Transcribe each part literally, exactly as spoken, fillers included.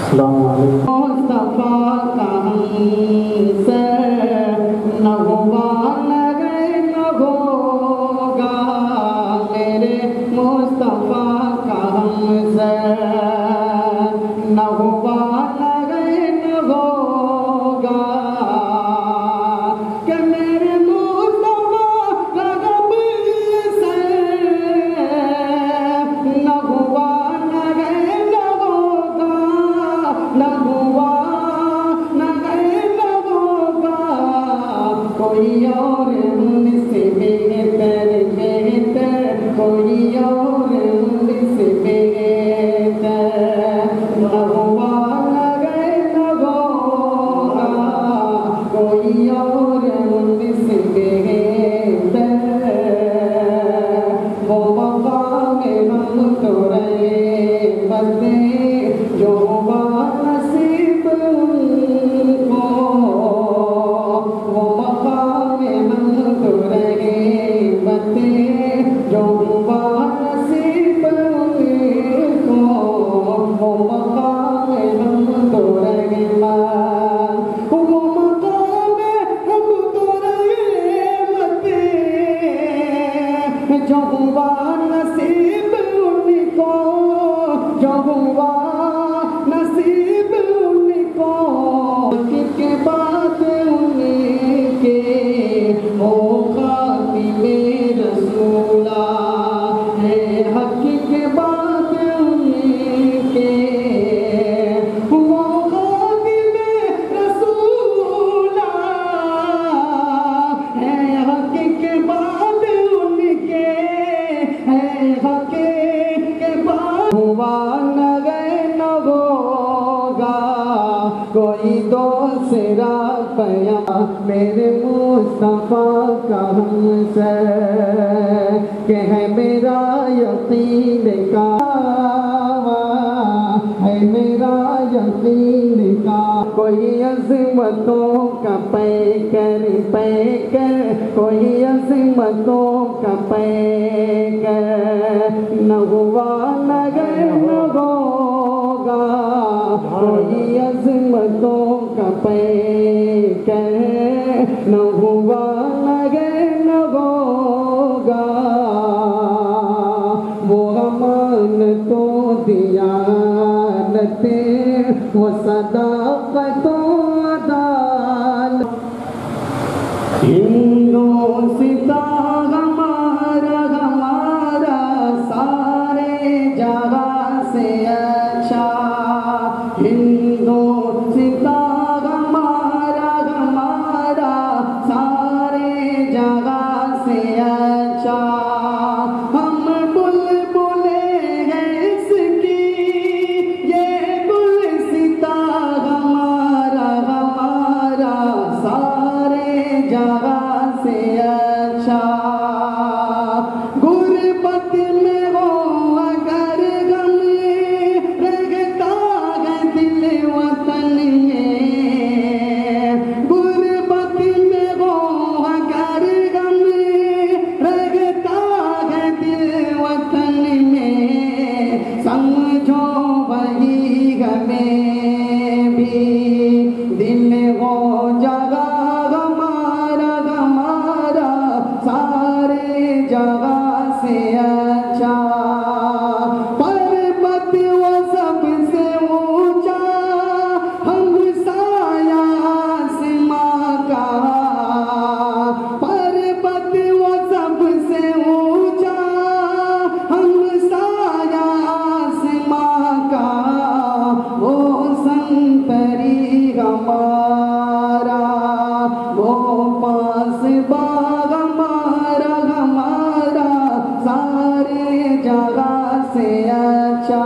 السلام علیکم۔ مصطفیٰ کا ہم سے نہ ہوا نہ نہ ہوگا، میرے مصطفیٰ کا ہم سے نہ ہوا نہ نہ ہوگا، کہ میرے مصطفیٰ کا رب سے نہ ہوا نہ نہ ہوگا، نہ ہوا نہ نہ ہوگا، کوئی اور ان سے بہتر بہتر، کوئی اور ان سے بہتر نہ ہوا نہ نہ ہوگا، کوئی اور ان سے بہتر، وہ وفا میں ہم تو رہے بسے جو ہوا نصیب ان کو، وہ وفا میں ہم تو رہے بسے جو ہوا نصیب ان کو، وہ وفا میں ہم تو رہے بسے، وہ مقام ہم تو رہے بسے جو ہوا نصیب ان کو، جو ہوا نصیب ان کو، حق کے بعد ان کے وہ خاتم رسولہ ہے، حق کے بعد ان کے وہ خاتم رسولہ ہے، حق کے بعد ان کے ہے، حق کے بعد ہوا نہ نہ ہوگا، کوئی دوسرا پیام میرے مصطفیٰ کا ہم سے، کہ ہے میرا یقین کا ہے، میرا یقین کا کوئی عظمتوں کا پیکر پیکر، کوئی عظمتوں کا پیکر نہ ہوا نہ نہ ہوگا، کوئی عظمتوں کا پیکر نہ ہوا نہ نہ ہوگا، وہ امانتوں دیانتیں وہ صداقتوں عدالت، ہندوستاں ہمارا ہمارا سارے جہاں سے اچھا، ہندوستاں ہمارا ہمارا سارے جہاں سے اچھا، ہم بلبلے ہیں اس کی یہ گلستاں ہمارا ہمارا سارے جہاں سے اچھا، غربت میں ہو اگر غم رہتا ہے دل وطن میں، غربت میں ہو اگر غم رہتا ہے دل وطن میں، سمجھو وہی ہمیں بھی دل ہو جگہ ہمارا ہمارا سارے جگہ سے اچھا، پربت وہ سب سے اونچا ہم سایہ آسماں کا، پربت وہ سب سے اونچا ہم سایہ آسماں کا، وہ سنتری ہمارا وہ پاس باغ ہمارا ہمارا سارے جگہ سے اچھا،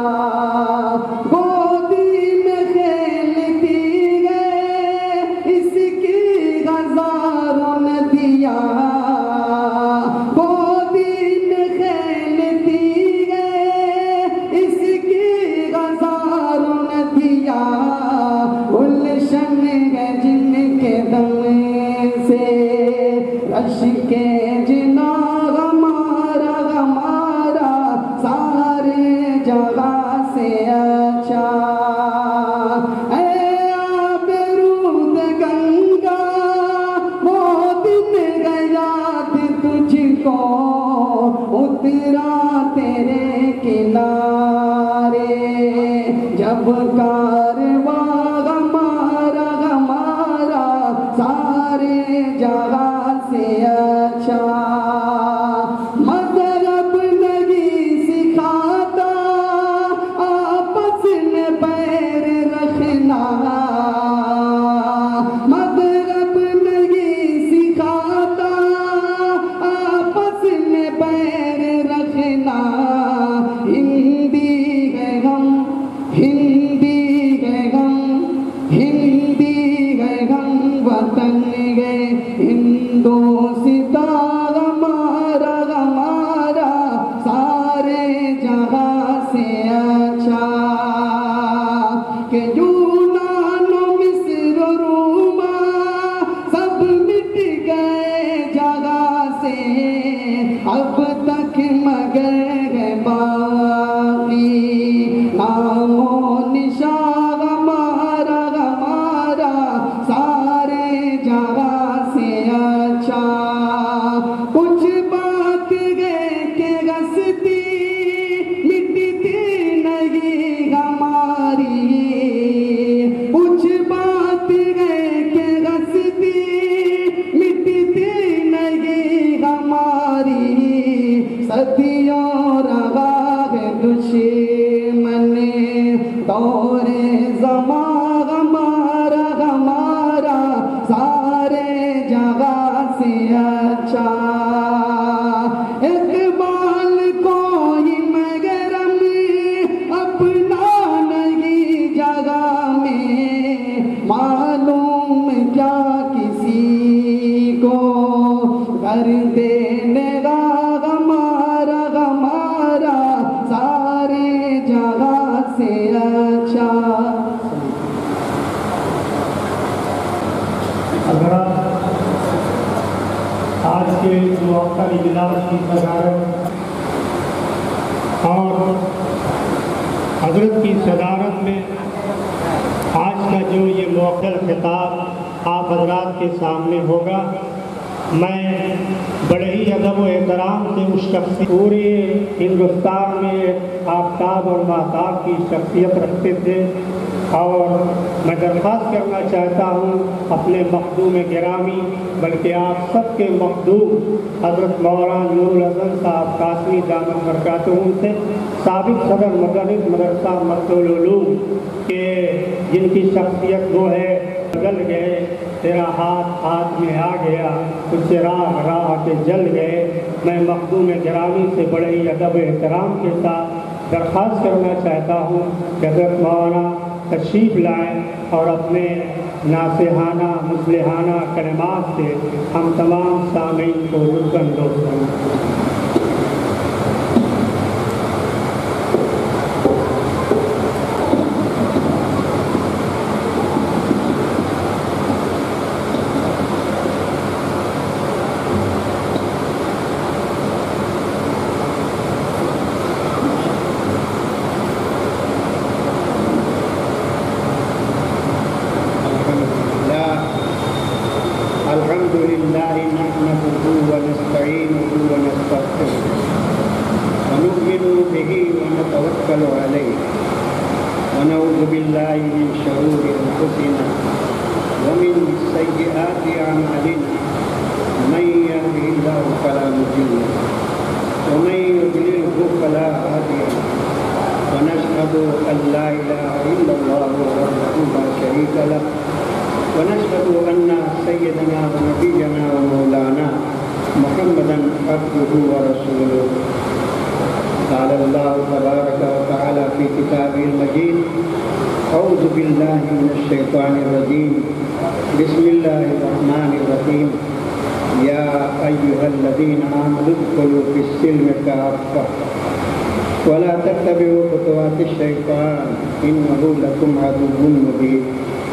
گودی میں کھیلتی ہے اس کی ہزاروں ندیاں، گودی میں کھیلتی ہے اس کی ہزاروں ندیاں، گلشن ہے جن کے دم سے رش کے جنا ہمارا ہمارا سارے جگہ سے اچھا، جب کارواں ہمارا ہمارا سارے جہاں سے اچھا مذہب نہیں سکھاتا آپس میں پیر رکھنا مذہب نہیں سکھاتا آپس میں پیر رکھنا ہندی ہے ہم ہندی ہے ہم ہندی ہے ہم وطن گئے ہندوستان ہمارا ہمارا سارے جہاں سے اچھا کہ یونان و مصر و روما سب مٹ گئے جگہ سے اب تک مگر ہے باقی نام و نشان ہمارا ہمارا سارے جگہ سے اچھا کچھ بات گئے کہ ہستی مٹتی نہیں ہماری کچھ بات گئے کہ ہستی مٹتی نہیں ہماری صدیوں رہا ہے دشمن دور زمان ہمارا ہمارا سارے جگہ سے اچھا اقبال کوئی مگرم اپنا نہیں جگہ میں معلوم کیا کسی کو کر دینے گا ہمارا ہمارا سارے جگہ سے اچھا حضرات آج کے موقع اجلاس کی صدارت اور حضرت کی صدارت میں آج کا جو یہ موقع خطاب آپ حضرات کے سامنے ہوگا میں بڑے ہی ادب و احترام سے اس شخص پورے ہندوستان میں آفتاب اور مہتاب کی شخصیت رکھتے تھے اور میں درخواست کرنا چاہتا ہوں اپنے مخدوم گرامی بلکہ آپ سب کے مخدوم حضرت مولانا نور الحسن صاحب قاسمی دامت برکاتہم سے سابق صدر مدرس مدرسہ مکتب العلوم کہ جن کی شخصیت وہ ہے بدل گئے تیرا ہاتھ ہاتھ میں آ گیا کچھ راہ راہ کے جل گئے میں مخدوم گرامی سے بڑے ہی ادب احترام کے ساتھ درخواست کرنا چاہتا ہوں کہ حضرت مولانا تشریف لائیں اور اپنے ناصحانہ مصلحانہ کلمات سے ہم تمام سامعین کو لطف اندوز کریں الحمد لله نحمده ونستعينه ونستغفره ونؤمن به ونتوكل عليه ونعوذ بالله من شرور أنفسنا ومن سيئات أعمالنا من يهده الله فلا مضل له ومن يضلله فلا هادي له ونشهد أن لا إله إلا الله وحده لا شريك له ونشهد أن سيدنا ونبينا ومولانا محمدا عبده ورسوله قال الله تبارك وتعالى في كتابه المجيد أعوذ بالله من الشيطان الرجيم بسم الله الرحمن الرحيم يا أيها الذين آمنوا ادخلوا في السلم كافة ولا تتبعوا خطوات الشيطان إنه لكم عدو مبين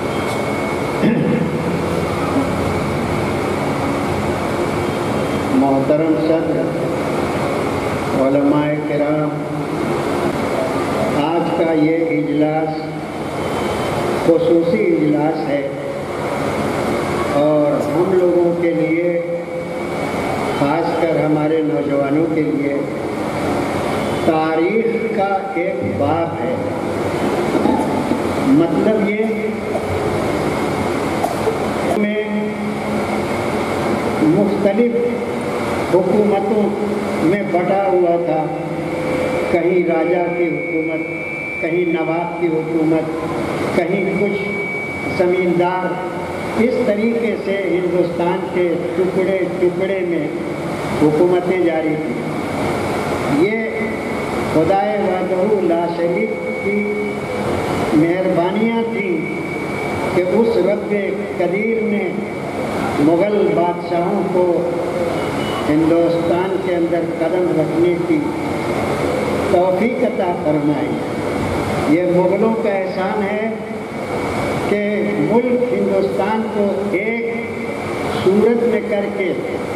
محترم صدر علماء کرام آج کا یہ اجلاس خصوصی اجلاس ہے اور ہم لوگوں کے لیے خاص کر ہمارے نوجوانوں کے لیے تاریخ کا ایک باب ہے مطلب یہ میں مختلف حکومتوں میں بٹا ہوا تھا، کہیں راجا کی حکومت، کہیں نواب کی حکومت، کہیں کچھ زمیندار، اس طریقے سے ہندوستان کے ٹکڑے ٹکڑے میں حکومتیں جاری تھیں۔ یہ خدائے وحدہ لا شریک کی مہربانیاں تھیں کہ اس رب قدیر نے مغل بادشاہوں کو ہندوستان کے اندر قدم رکھنے کی توفیق عطا فرمائی۔ یہ مغلوں کا احسان ہے کہ ملک ہندوستان کو ایک صورت میں کر کے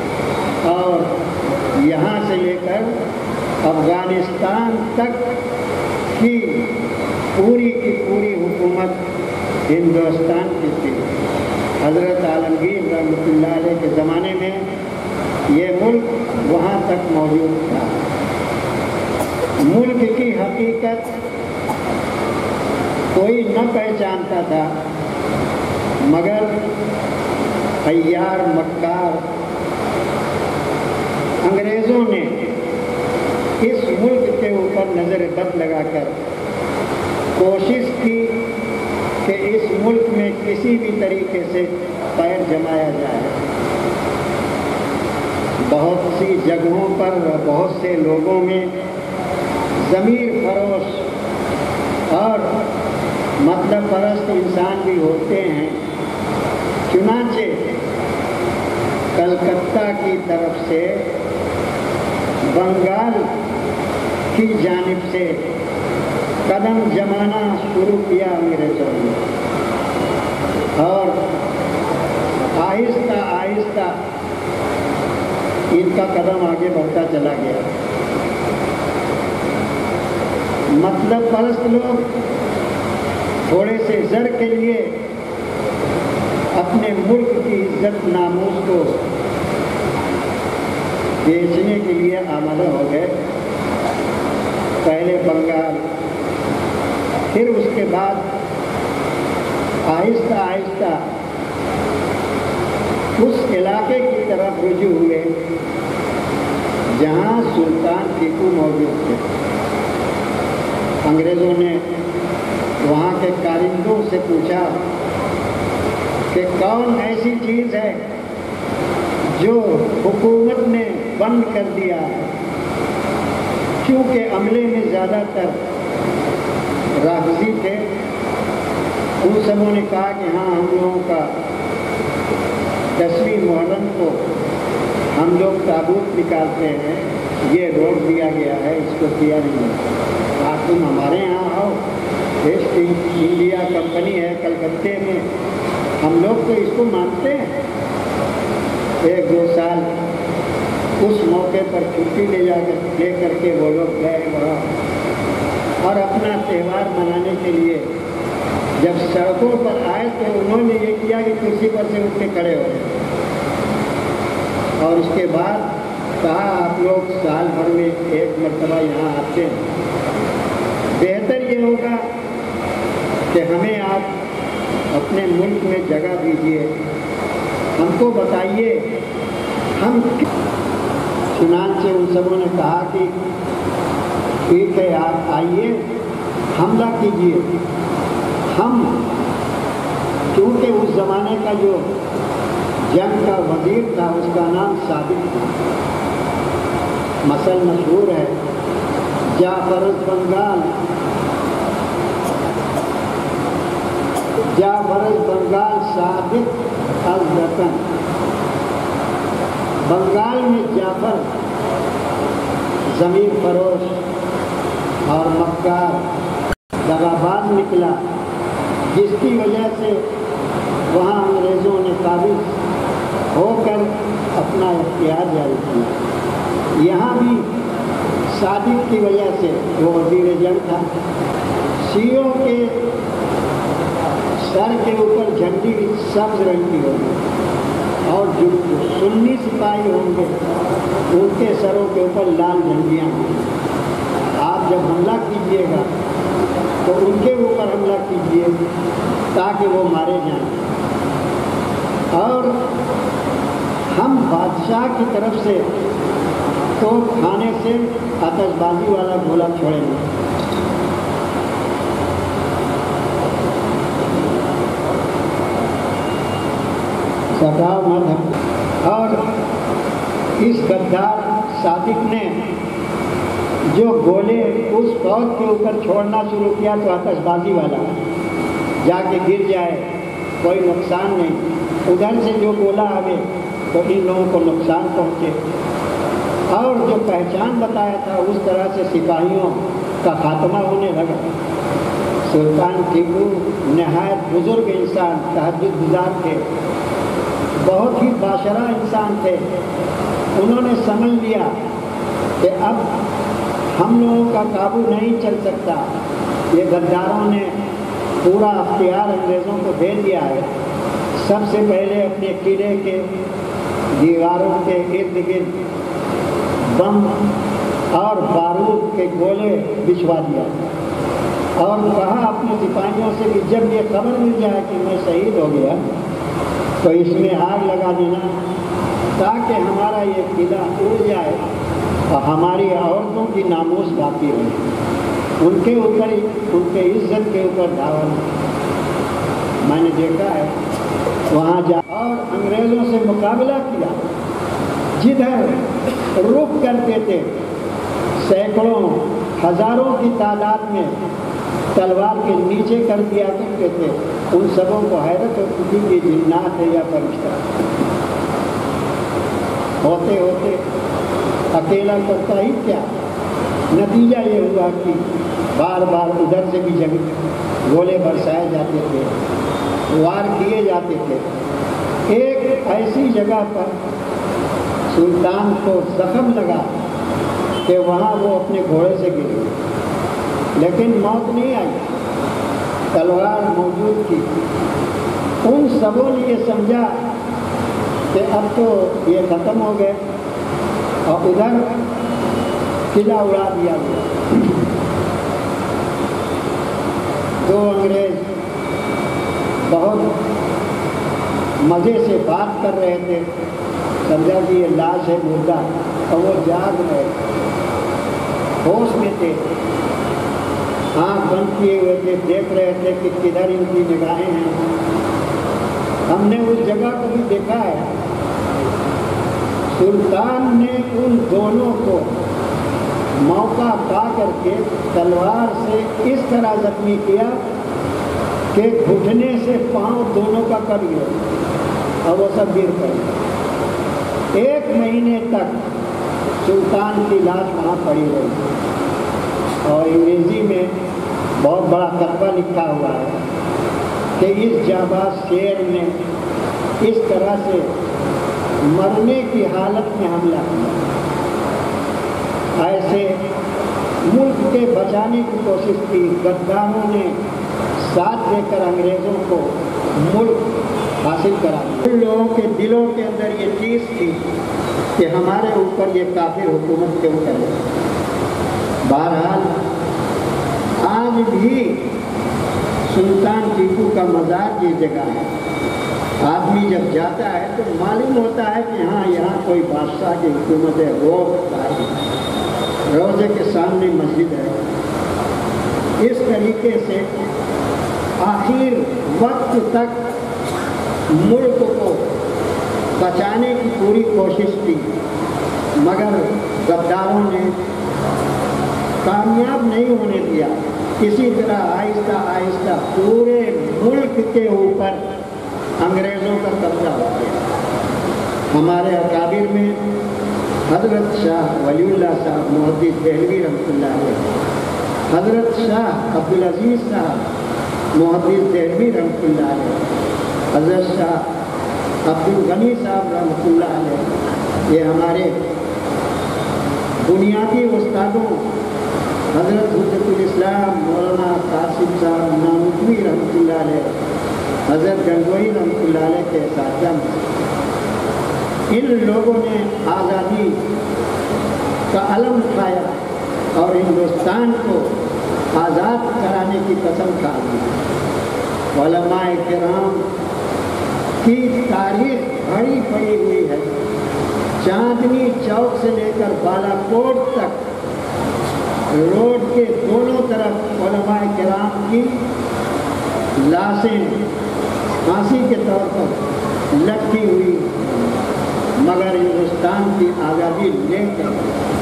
اور یہاں سے لے کر افغانستان تک کی پوری کی پوری حکومت ہندوستان کی تھی۔ حضرت عالمگیر رحمۃ اللہ علیہ کے زمانے میں یہ ملک وہاں تک موجود تھا۔ ملک کی حقیقت کوئی نہ پہچانتا تھا، مگر عیار مکار انگریزوں نے اس ملک کے اوپر نظر بد لگا کر کوشش کی کہ اس ملک میں کسی بھی طریقے سے پیر جمایا جائے۔ بہت سی جگہوں پر بہت سے لوگوں میں ضمیر فروش اور مطلب پرست انسان بھی ہوتے ہیں، چنانچہ کلکتہ کی طرف سے بنگال کی جانب سے قدم جمانا شروع کیا انگریزوں نے، اور آہستہ آہستہ ان کا قدم آگے بڑھتا چلا گیا۔ مطلب پرست لوگ تھوڑے سے زر کے لیے اپنے ملک کی عزت ناموس کو بیچنے کے لیے آمادہ ہو گئے۔ پہلے بنگال، پھر اس کے بعد آہستہ آہستہ اس علاقے کی طرف رجوع ہوئے جہاں سلطان ٹیپو موجود تھے۔ انگریزوں نے وہاں کے کارندوں سے پوچھا کہ کون ایسی چیز ہے جو حکومت نے بند کر دیا ہے، کیونکہ عملے میں زیادہ تر رافضی تھے۔ ان سبوں نے کہا کہ ہاں، ہم لوگوں کا دسویں محرم کو ہم لوگ تابوت نکالتے ہیں، یہ روک دیا گیا ہے، اس کو کیا نہیں۔ کہا تم ہمارے یہاں آؤ، ایسٹ انڈیا کمپنی ہے کلکتے میں، ہم لوگ تو اس کو مانتے ہیں۔ ایک دو سال اس موقع پر چھٹی لے جا کر لے کر کے وہ لوگ گئے وہاں، اور اپنا تہوار منانے کے لیے جب سڑکوں پر آئے تو انہوں نے یہ کیا کہ کرسی پر سے اٹھ کے کھڑے ہو گئے، اور اس کے بعد کہا آپ لوگ سال بھر میں ایک مرتبہ یہاں آتے ہیں، بہتر یہ ہوگا کہ ہمیں آپ اپنے ملک میں جگہ دیجیے، ہم کو بتائیے ہم۔ چنانچہ ان سبوں نے کہا کہ ٹھیک ہے، آپ آئیے، حملہ کیجیے۔ ہم کیونکہ اس زمانے کا جو جنگ کا وزیر تھا اس کا نام صادق تھا، مثل مشہور ہے، جعفر بنگال جعفر بنگال صادق الوطن۔ بنگال میں جعفر ضمیر فروش اور مکار دغاباز نکلا، جس کی وجہ سے وہاں انگریزوں نے قابض ہو کر اپنا اختیار جاری کیا۔ یہاں بھی صادق کی وجہ سے وہ وزیر جنگ تھا، سیوں کے سر کے اوپر جھنڈی سبز رنگ کی ہوگی، اور جو سنی سپاہی ہوں گے ان کے سروں کے اوپر لال جھنڈیاں ہوں گی۔ آپ جب حملہ کیجیے گا تو ان کے اوپر حملہ کیجیے تاکہ وہ مارے جائیں، اور ہم بادشاہ کی طرف سے توپ کھانے سے آتش بازی والا گولا چھوڑیں گے۔ سٹاؤ مذہب۔ اور اس غدار صادق نے جو گولے اس فوج کے اوپر چھوڑنا شروع کیا تو آتش بازی والا جا کے گر جائے کوئی نقصان نہیں، ادھر سے جو گولا آوے تو ان لوگوں کو نقصان پہنچے، اور جو پہچان بتایا تھا اس طرح سے سپاہیوں کا خاتمہ ہونے لگا۔ سلطان ٹیپو نہایت بزرگ انسان، تہجد گزار تھے، بہت ہی باشرہ انسان تھے۔ انہوں نے سمجھ لیا کہ اب ہم لوگوں کا قابو نہیں چل سکتا، یہ غداروں نے پورا اختیار انگریزوں کو دے دیا ہے۔ سب سے پہلے اپنے قلعے کے دیواروں کے ارد گرد بم اور بارود کے گولے بچھوا دیا اور کہا اپنے سپاہیوں سے کہ جب یہ خبر مل جائے کہ میں شہید ہو گیا تو اس میں آگ لگا دینا تاکہ ہمارا یہ قلعہ اڑ جائے اور ہماری عورتوں کی ناموس باقی رہے، ان کے اوپر ان کے عزت کے اوپر دعوی۔ میں نے دیکھا ہے وہاں جا اور انگریزوں سے مقابلہ کیا، جدھر رک کرتے تھے سینکڑوں ہزاروں کی تعداد میں تلوار کے نیچے کر دیا کرتے تھے، ان سبوں کو حیرت ہوتی تھی کہ جنات ہے یا فرشتہ۔ ہوتے ہوتے اکیلا کرتا ہی کیا، نتیجہ یہ ہوا کہ بار بار ادھر سے بھی جگہ گولے برسائے جاتے تھے، وار کیے جاتے تھے۔ ایک ایسی جگہ پر سلطان کو زخم لگا کہ وہاں وہ اپنے گھوڑے سے گر گئے، لیکن موت نہیں آئی، تلوار موجود تھی۔ ان سبوں نے یہ سمجھا کہ اب تو یہ ختم ہو گئے اور ادھر قلعہ اڑا دیا گیا۔ دو انگریز بہت مزے سے بات کر رہے تھے، سمجھا کہ یہ لاش ہے مردہ، اور وہ جاگ رہے ہوش میں تھے، آنکھ بند کیے ہوئے تھے، دیکھ رہے تھے کہ کدھر ان کی نگاہیں ہیں۔ ہم نے اس جگہ کو بھی دیکھا ہے، سلطان نے ان دونوں کو موقع پا کر کے تلوار سے اس طرح زخمی کیا کہ گھٹنے سے پاؤں دونوں کا کٹ گیا اور وہ سب گر پڑے۔ ایک مہینے تک سلطان کی لاش وہاں پڑی رہی، اور انگریزی میں بہت بڑا کتبہ لکھا ہوا ہے کہ اس جانباز شیر نے اس طرح سے مرنے کی حالت میں حملہ کیا۔ ایسے ملک کے بچانے کی کوشش کی، غداروں نے ساتھ دے کر انگریزوں کو ملک حاصل کرا دیا۔ ان لوگوں کے دلوں کے اندر یہ چیز تھی کہ ہمارے اوپر یہ کافر حکومت کیوں کرے۔ بہرحال آج بھی سلطان ٹیپو کا مزار یہ جگہ ہے، آدمی جب جاتا ہے تو معلوم ہوتا ہے کہ ہاں یہاں کوئی بادشاہ کی حکومت ہے، روز روزے کے سامنے مسجد ہے۔ اس طریقے سے آخر وقت تک ملک کو بچانے کی پوری کوشش کی، مگر غداروں نے کامیاب نہیں ہونے دیا۔ اسی طرح آہستہ آہستہ پورے ملک کے اوپر انگریزوں کا قبضہ ہو گیا۔ ہمارے اکابر میں حضرت شاہ ولی اللہ صاحب محدث دہلوی رحمۃ اللہ علیہ، حضرت شاہ عبدالعزیز صاحب محدث دہلوی رحمۃ اللہ علیہ، حضرت شاہ عبدالغنی صاحب رحمۃ اللہ علیہ، یہ ہمارے بنیادی استادوں حضرت حجت الاسلام مولانا قاسم صاحب نانوتوی رحمۃ اللہ علیہ، حضرت گنگوئی رحمۃ اللہ علیہ کے اساتذہ، ان لوگوں نے آزادی کا علم اٹھایا اور ہندوستان کو آزاد کرانے کی قسم کھا دی۔ علماء کرام کی تاریخ بڑی پڑی ہوئی ہے، چاندنی چوک سے لے کر بالا کوٹ تک روڈ کے دونوں طرف علماء کرام کی لاشیں پھانسی کے طور پر لٹکی ہوئی، مگر ہندوستان کی آزادی لے کر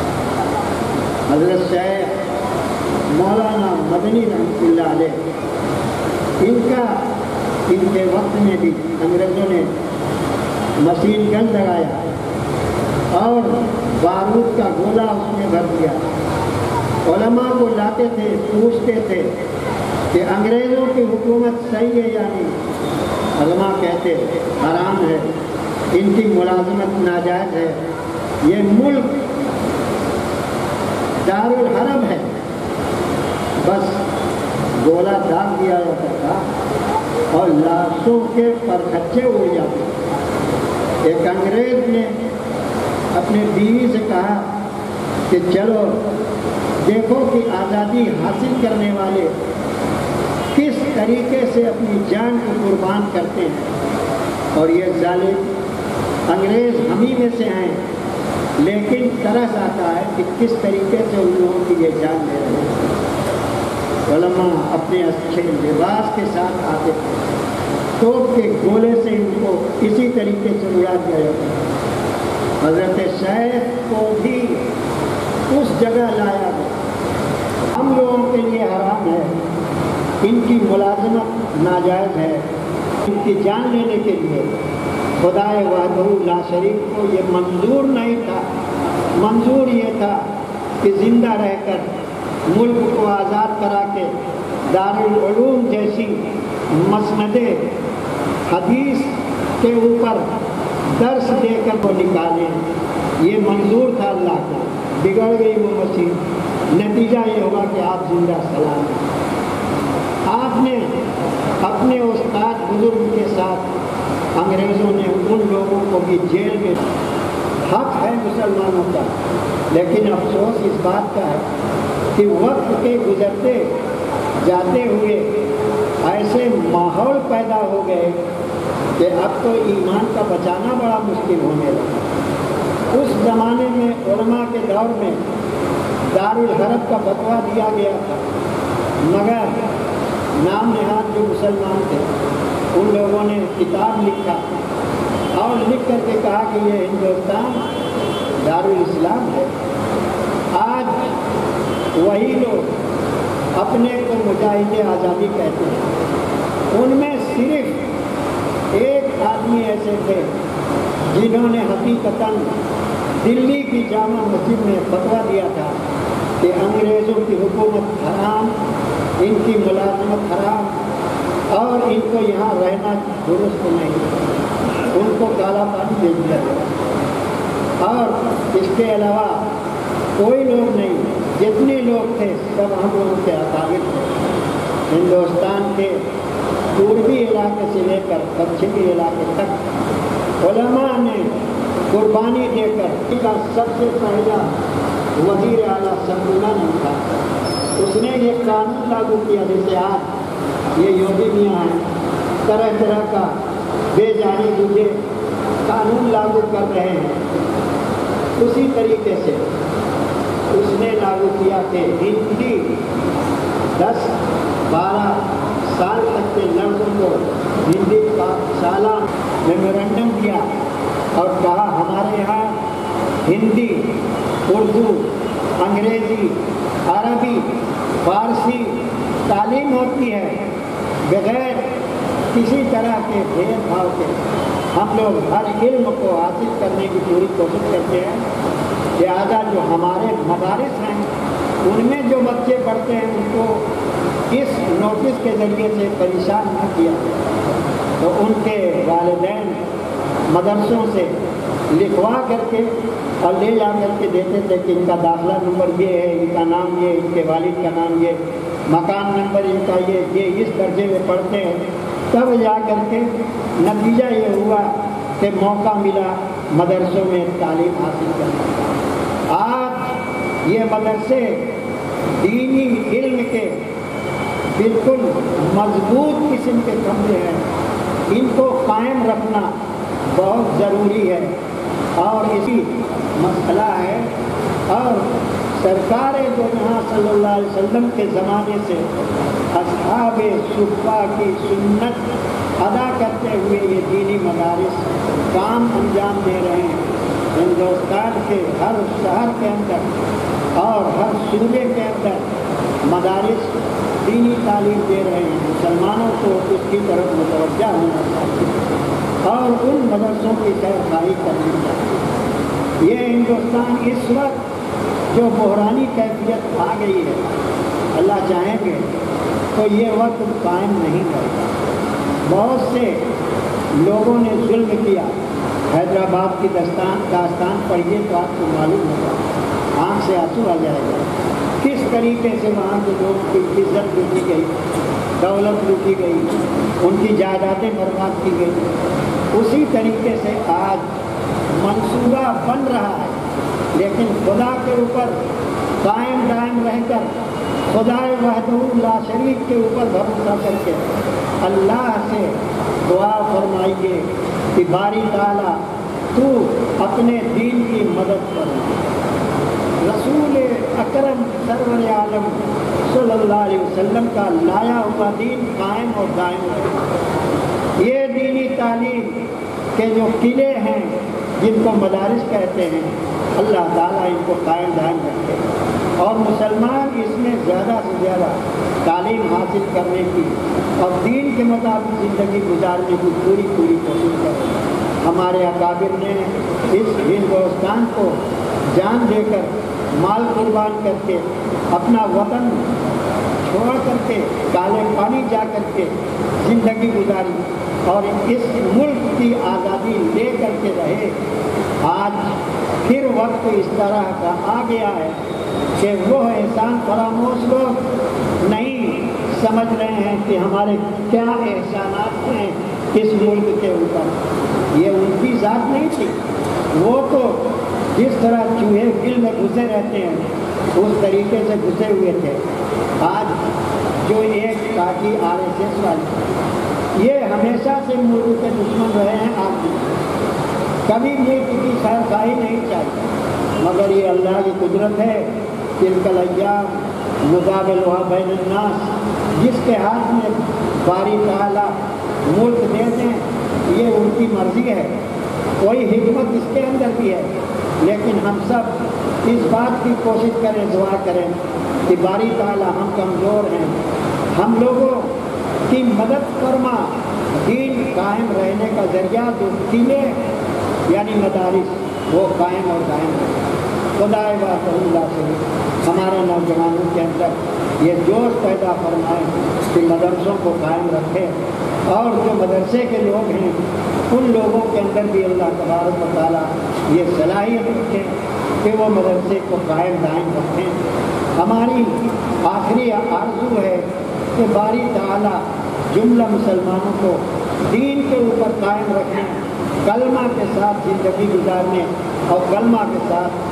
حضرت شیخ مولانا مدنی رحمۃ اللہ علیہ، ان کا ان کے وقت میں بھی انگریزوں نے مشین گن لگایا اور بارود کا گولا اس میں بھر دیا۔ علماء کو لاتے تھے، پوچھتے تھے کہ انگریزوں کی حکومت صحیح ہے یا نہیں؟ علماء کہتے حرام ہے، ان کی ملازمت ناجائز ہے، یہ ملک دارالحرب ہے۔ بس گولا داغ دیا جاتا تھا اور لاشوں کے پرخچے اڑ جاتے۔ ایک انگریز نے اپنے بیوی سے کہا کہ چلو دیکھو کہ آزادی حاصل کرنے والے کس طریقے سے اپنی جان کو قربان کرتے ہیں، اور یہ ظالم انگریز ہم ہی میں سے ہیں، لیکن ترس آتا ہے کہ کس طریقے سے ان لوگوں کی یہ جان لے رہے ہیں۔ علماء اپنے اچھے لباس کے ساتھ آتے تھے، توپ کے گولے سے ان کو اسی طریقے سے اڑا دیا جاتا ہے۔ حضرت شیخ کو بھی اس جگہ لایا گیا۔ ہم لوگوں کے لیے حرام ہے، ان کی ملازمت ناجائز ہے، ان کی جان لینے کے لیے خدائے وحدہ لا شریک کو یہ منظور نہیں تھا۔ منظور یہ تھا کہ زندہ رہ کر ملک کو آزاد کرا کے دارالعلوم جیسی مسند حدیث کے اوپر درس دے کر وہ نکالیں، یہ منظور تھا اللہ کو۔ بگڑ گئی وہ مسیح، نتیجہ یہ ہوگا کہ آپ زندہ سلام ہیں۔ آپ نے اپنے استاد بزرگ کے ساتھ انگریزوں نے ان لوگوں کو بھی جیل میں، حق ہے مسلمانوں کا، لیکن افسوس اس بات کا ہے کہ وقت کے گزرتے جاتے ہوئے ایسے ماحول پیدا ہو گئے کہ اب تو ایمان کا بچانا بڑا مشکل ہونے لگا۔ اس زمانے میں علماء کے دور میں دارالحرب کا فتویٰ دیا گیا تھا، مگر نام نہاد جو مسلمان تھے ان لوگوں نے کتاب لکھا اور لکھ کر کے کہا کہ یہ ہندوستان دارالاسلام ہے۔ آج وہی لوگ اپنے کو مجاہد آزادی کہتے ہیں، ان میں صرف ایک آدمی ایسے تھے جنہوں نے حقیقتاً دلی کی جامع مسجد میں فتویٰ دیا تھا کہ انگریزوں کی حکومت حرام، ان کی ملازمت حرام اور ان کو یہاں رہنا درست نہیں، ان کو کالا پانی بھیج دیا گیا۔ اور اس کے علاوہ کوئی لوگ نہیں، جتنے لوگ تھے سب ہم لوگوں کے اقارب تھے۔ ہندوستان کے پوربی علاقے سے لے کر پچھمی علاقے تک علماء نے قربانی دے کر ان کا سب سے پہلا وزیر اعلیٰ سبحانہ نہیں تھا، اس نے یہ قانون لاگو کیا جیسے آج یہ یوگی میاں ہیں طرح طرح کا بے جانی بوجھے قانون لاگو کر رہے ہیں، اسی طریقے سے اس نے لاگو کیا کہ ہندی دس بارہ سال تک کے لڑکوں کو ہندی کا سالہ میمورنڈم دیا اور کہا ہمارے یہاں ہندی، اردو، انگریزی، عربی، فارسی تعلیم ہوتی ہے، بغیر کسی طرح کے بھید بھاؤ کے ہم لوگ ہر علم کو حاصل کرنے کی پوری کوشش کرتے ہیں۔ لہٰذا جو ہمارے مدارس ہیں ان میں جو بچے پڑھتے ہیں ان کو اس نوٹس کے ذریعے سے پریشان نہ کیا، تو ان کے والدین مدرسوں سے لکھوا کر کے اور لے جا کر کے دیتے تھے کہ ان کا داخلہ نمبر یہ ہے، ان کا نام یہ، ان کے والد کا نام یہ، مکان نمبر ان کا یہ، یہ اس درجے میں پڑھتے ہیں۔ تب جا کر کے نتیجہ یہ ہوا کہ موقع ملا مدرسوں میں تعلیم حاصل کرنے کا۔ آج یہ مدرسے دینی علم کے بالکل مضبوط قسم کے کمرے ہیں، ان کو قائم رکھنا بہت ضروری ہے اور اسی مسئلہ ہے۔ اور سرکار دو جہاں صلی اللہ علیہ وسلم کے زمانے سے اصحاب صفہ کی سنت ادا کرتے ہوئے یہ دینی مدارس کام انجام دے رہے ہیں۔ ہندوستان کے ہر شہر کے اندر اور ہر صوبے کے اندر مدارس دینی تعلیم دے رہے ہیں۔ مسلمانوں کو اس کی طرف متوجہ ہونا چاہیے اور ان مدرسوں کی خیر خواہی کرنی چاہیے۔ یہ ہندوستان اس وقت جو بحرانی کیفیت آ گئی ہے، اللہ چاہیں گے تو یہ وقت قائم نہیں رہے گا۔ بہت سے لوگوں نے ظلم کیا، حیدرآباد کی داستان داستان پڑھیے تو آپ کو معلوم ہوگا، آنکھ سے آنسو آ جائے گا کس طریقے سے وہاں کے لوگوں کی عزت لوٹی گئی، دولت لوٹی گئی، ان کی جائیدادیں برباد کی گئی۔ اسی طریقے سے آج منصوبہ بن رہا ہے، لیکن خدا کے اوپر قائم دائم رہ کر، خدا وحدہ لا شریک کے اوپر بھروسہ کر کے اللہ سے دعا فرمائیے کہ باری تعالیٰ تو اپنے دین کی مدد کر۔ رسول اکرم سرور عالم صلی اللہ علیہ وسلم کا لایا ہوا دین قائم اور دائم رہے۔ یہ دینی تعلیم کے جو قلعے ہیں جن کو مدارس کہتے ہیں، اللہ تعالیٰ ان کو قائم دائم رکھے اور مسلمان اس میں زیادہ سے زیادہ تعلیم حاصل کرنے کی اور دین کے مطابق زندگی گزارنے کی پوری پوری کوشش کرے۔ ہمارے اکابر نے اس ہندوستان کو جان دے کر، مال قربان کر کے، اپنا وطن چھوڑ کر کے، کالے پانی جا کر کے زندگی گزاری اور اس ملک کی آزادی لے کر کے رہے۔ آج پھر وقت اس طرح کا آ گیا ہے کہ وہ احسان فراموش لوگ نہیں سمجھ رہے ہیں کہ ہمارے کیا احسانات ہیں اس ملک کے اوپر۔ یہ ان کی ذات نہیں تھی، وہ تو جس طرح چوہے بل میں گھسے رہتے ہیں اس طریقے سے گھسے ہوئے تھے۔ آج جو ایک پارٹی آر ایس ایس والی، یہ ہمیشہ سے ملک کے دشمن رہے ہیں، آج بھی کبھی ملک کی خیر خواہی نہیں چاہیے، مگر یہ اللہ کی قدرت ہے۔ تلک الایام نداولها بین الناس، جس کے ہاتھ میں باری تعالیٰ ملک دے دیں یہ ان کی مرضی ہے، کوئی حکمت اس کے اندر بھی ہے، لیکن ہم سب اس بات کی کوشش کریں، دعا کریں کہ باری تعالیٰ ہم کمزور ہیں، ہم لوگوں کی مدد فرما، دین قائم رہنے کا ذریعہ جو قلعے یعنی مدارس وہ قائم اور قائم رہے۔ خدا وحدہ لا شریک ہمارے نوجوانوں کے اندر یہ جوش پیدا فرمائے کہ مدرسوں کو قائم رکھے، اور جو مدرسے کے لوگ ہیں ان لوگوں کے اندر بھی اللہ تبارک و تعالیٰ یہ صلاحیت رکھے کہ وہ مدرسے کو قائم دائم رکھیں۔ ہماری آخری آرزو ہے کہ باری تعالیٰ جملہ مسلمانوں کو دین کے اوپر قائم رکھیں، کلمہ کے ساتھ زندگی گزارنے اور کلمہ کے ساتھ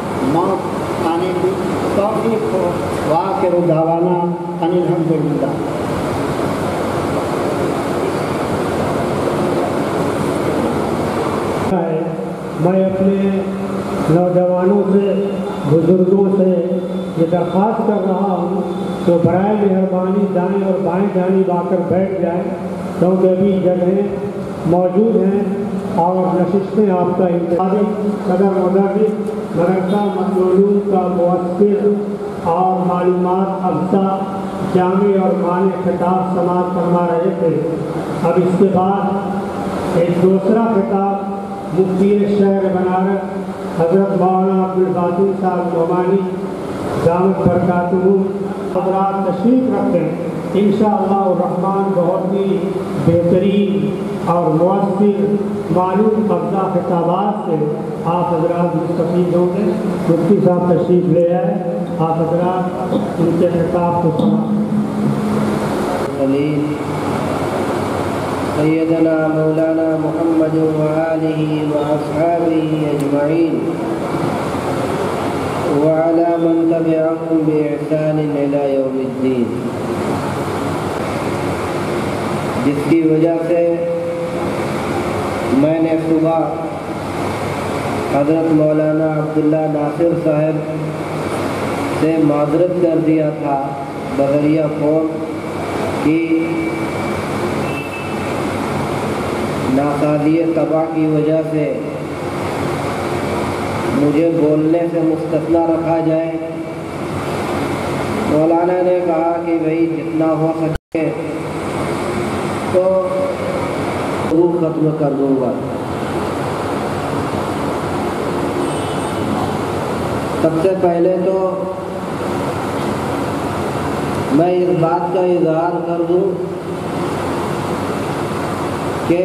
موت آنے کی توفیق کو۔ وآخر دعوانا ان الحمدللہ۔ میں اپنے نوجوانوں سے، بزرگوں سے یہ درخواست کر رہا ہوں تو برائے مہربانی دائیں اور بائیں جانب آ کر بیٹھ جائیں، کیونکہ ابھی جگہیں موجود ہیں اور نشستیں آپ کا انتظاری صدر مدرس مدرسہ مطلوب کا مؤثر اور معلومات افزا جامع اور معنی خطاب سماعت فرما رہے تھے۔ اب اس کے بعد ایک دوسرا خطاب مفتی شہر بنارس حضرت مولانا عبدالباطن صاحب نعمانی دامت برکاتہ حضرات تشریف رکھتے ہیں۔ انشاءاللہ الرحمن بہت ہی بہترین اور مؤثر معلوم افزا خطابات سے آپ حضرات مستفید ہوں گے۔ مفتی صاحب تشریف لے آئے، آپ حضرات ان کے خطاب کو سنیں۔ سیدنا مولانا محمد وآلہ وأصحابہ اجمعین۔ وعلى من تبعهم بإحسان إلى يوم الدين، جس کی وجہ سے میں نے صبح حضرت مولانا عبداللہ ناصر صاحب سے معذرت کر دیا تھا بذریعہ فون کہ ناسازی طبع کی وجہ سے مجھے بولنے سے مستثنیٰ رکھا جائے۔ مولانا نے کہا کہ بھئی جتنا ہو سکے تو وہ ختم کر دوں گا۔ سب سے پہلے تو میں اس بات کا اظہار کر دوں کہ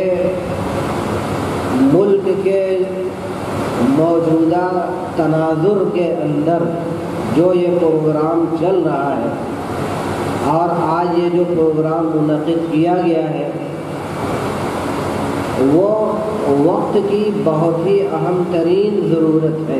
ملک کے موجودہ تناظر کے اندر جو یہ پروگرام چل رہا ہے اور آج یہ جو پروگرام منعقد کیا گیا ہے وہ وقت کی بہت ہی اہم ترین ضرورت ہے،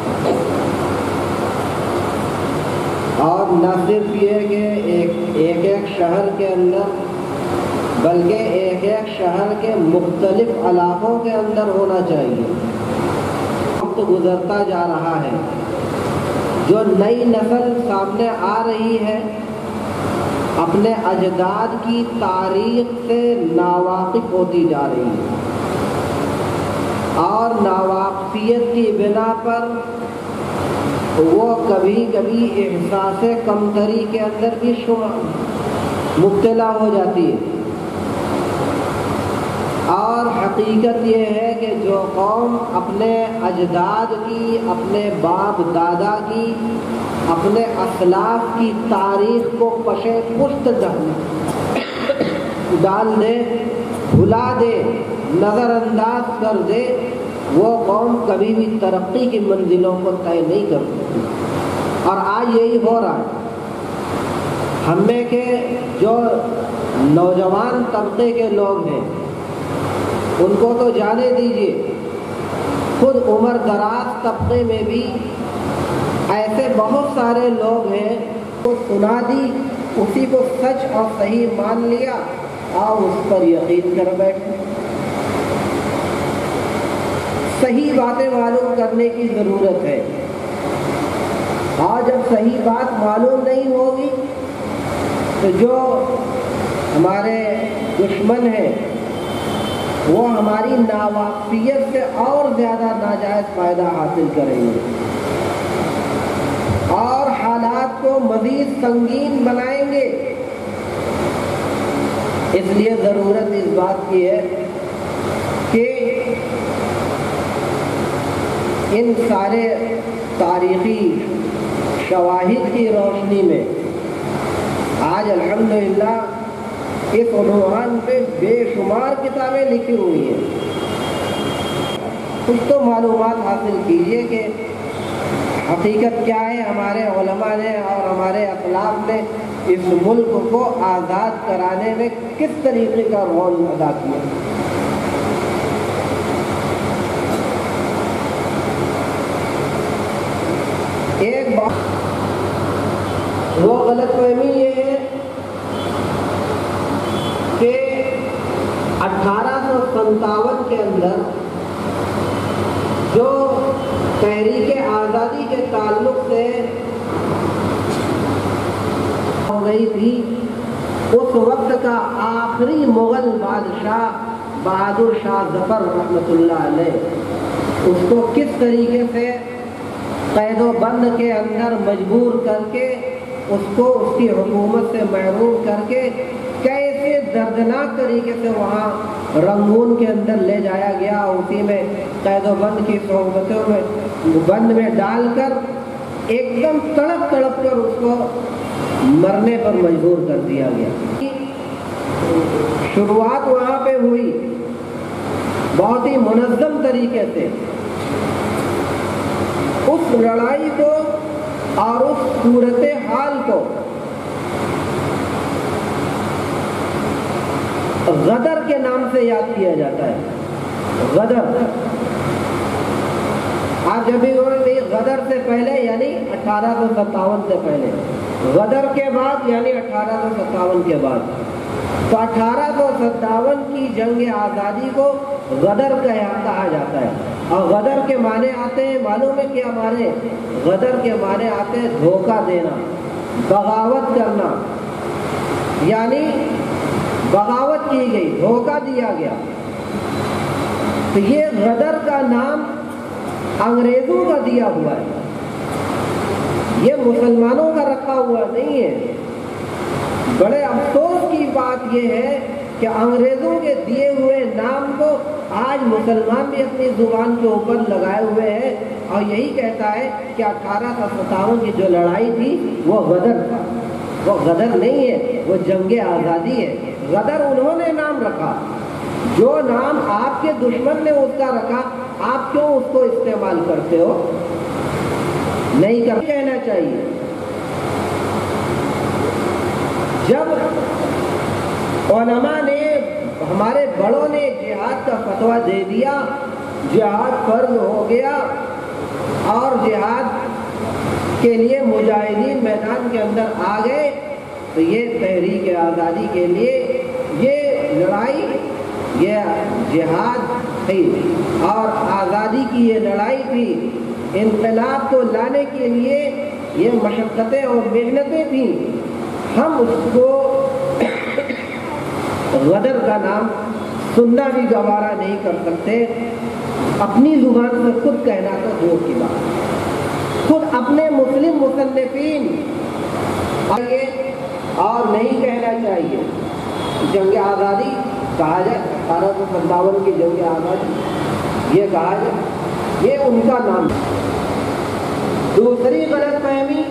اور نہ صرف یہ کہ ایک ایک ایک شہر کے اندر بلکہ ایک ایک شہر کے مختلف علاقوں کے اندر ہونا چاہیے۔ وقت گزرتا جا رہا ہے، جو نئی نسل سامنے آ رہی ہے اپنے اجداد کی تاریخ سے ناواقف ہوتی جا رہی ہے، اور ناواقفیت کی بنا پر وہ کبھی کبھی احساس کمتری کے اندر بھی مبتلا ہو جاتی ہے۔ اور حقیقت یہ ہے کہ جو قوم اپنے اجداد کی، اپنے باپ دادا کی، اپنے اسلاف کی تاریخ کو پشے پشت ڈال دے، بھلا دے، نظر انداز کر دے، وہ قوم کبھی بھی ترقی کی منزلوں کو طے نہیں کر سکتی۔ اور آج یہی ہو رہا ہے۔ ہم میں کے جو نوجوان طبقے کے لوگ ہیں ان کو تو جانے دیجیے، خود عمر دراز طبقے میں بھی ایسے بہت سارے لوگ ہیں وہ سنا دی، اسی کو سچ اور صحیح مان لیا اور اس پر یقین کر بیٹھے۔ صحیح باتیں معلوم کرنے کی ضرورت ہے، اور جب صحیح بات معلوم نہیں ہوگی تو جو ہمارے دشمن ہیں وہ ہماری ناواقفیت سے اور زیادہ ناجائز فائدہ حاصل کریں گے اور حالات کو مزید سنگین بنائیں گے۔ اس لیے ضرورت اس بات کی ہے کہ ان سارے تاریخی شواہد کی روشنی میں آج الحمدللہ اس عنوان پہ بے شمار کتابیں لکھی ہوئی ہیں۔ کچھ تو معلومات حاصل کیجئے کہ حقیقت کیا ہے، ہمارے علماء نے اور ہمارے اسلاف نے اس ملک کو آزاد کرانے میں کس طریقے کا رول ادا کیا۔ ایک بات وہ غلط فہمی یہ ہے کہ اٹھارہ سو ستاون کے اندر جو تحریک آزادی کے تعلق سے ہو گئی تھی، اس وقت کا آخری مغل بادشاہ بہادر شاہ ظفر رحمۃ اللہ علیہ اس کو کس طریقے سے قید و بند کے اندر مجبور کر کے اس کو اس کی حکومت سے محروم کر کے کیسے دردناک طریقے سے وہاں رنگون کے اندر لے جایا گیا، اسی میں قید و بند کی صحبتوں میں بند میں ڈال کر ایک دم تڑپ تڑپ کر اس کو مرنے پر مجبور کر دیا گیا۔ شروعات وہاں پہ ہوئی بہت ہی منظم طریقے سے۔ اس لڑائی کو اور اس صورت حال کو غدر کے نام سے یاد کیا جاتا ہے۔ غدر آپ جب بھی بولیں غدر سے پہلے یعنی اٹھارہ سو ستاون سے پہلے، غدر کے بعد یعنی اٹھارہ سو ستاون کے بعد. تو اٹھارہ سو ستاون کی جنگ آزادی کو غدر کہا جاتا ہے. اور غدر کے معنی آتے ہیں، معلوم ہے کیا معنی؟ غدر کے معنی آتے ہیں دھوکہ دینا، بغاوت کرنا، یعنی بغاوت کی گئی، دھوکہ دیا گیا. تو یہ غدر کا نام انگریزوں کا دیا ہوا ہے، یہ مسلمانوں کا رکھا ہوا نہیں ہے. بڑے افسوس کی بات یہ ہے کہ انگریزوں کے دیے ہوئے نام کو آج مسلمان بھی اپنی زبان کے اوپر لگائے ہوئے ہیں اور یہی کہتا ہے کہ اٹھارہ سو ستاون کی جو لڑائی تھی وہ غدر تھا. وہ غدر نہیں ہے، وہ جنگ آزادی ہے. غدر انہوں نے نام رکھا، جو نام آپ کے دشمن نے اس کا رکھا آپ کیوں اس کو استعمال کرتے ہو؟ نہیں کر کہنا چاہیے. جب علماء نے، ہمارے بڑوں نے جہاد کا فتویٰ دے دیا، جہاد فرض ہو گیا اور جہاد کے لیے مجاہدین میدان کے اندر آ گئے، تو یہ تحریک آزادی کے لیے یہ لڑائی، یہ جہاد تھی اور آزادی کی یہ لڑائی تھی. انقلاب کو لانے کے لیے یہ مشقتیں اور محنتیں تھیں. ہم اس کو غدر کا نام سننا بھی گوارا نہیں کر سکتے. اپنی زبان سے خود کہنا تو دور کی بات، خود اپنے مسلم مصنفین اور نہیں کہنا چاہیے. جنگ آزادی کہا جائے، اٹھارہ سو ستاون کی جنگ آزادی یہ کہا جائے، یہ ان کا نام. دوسری غلط فہمی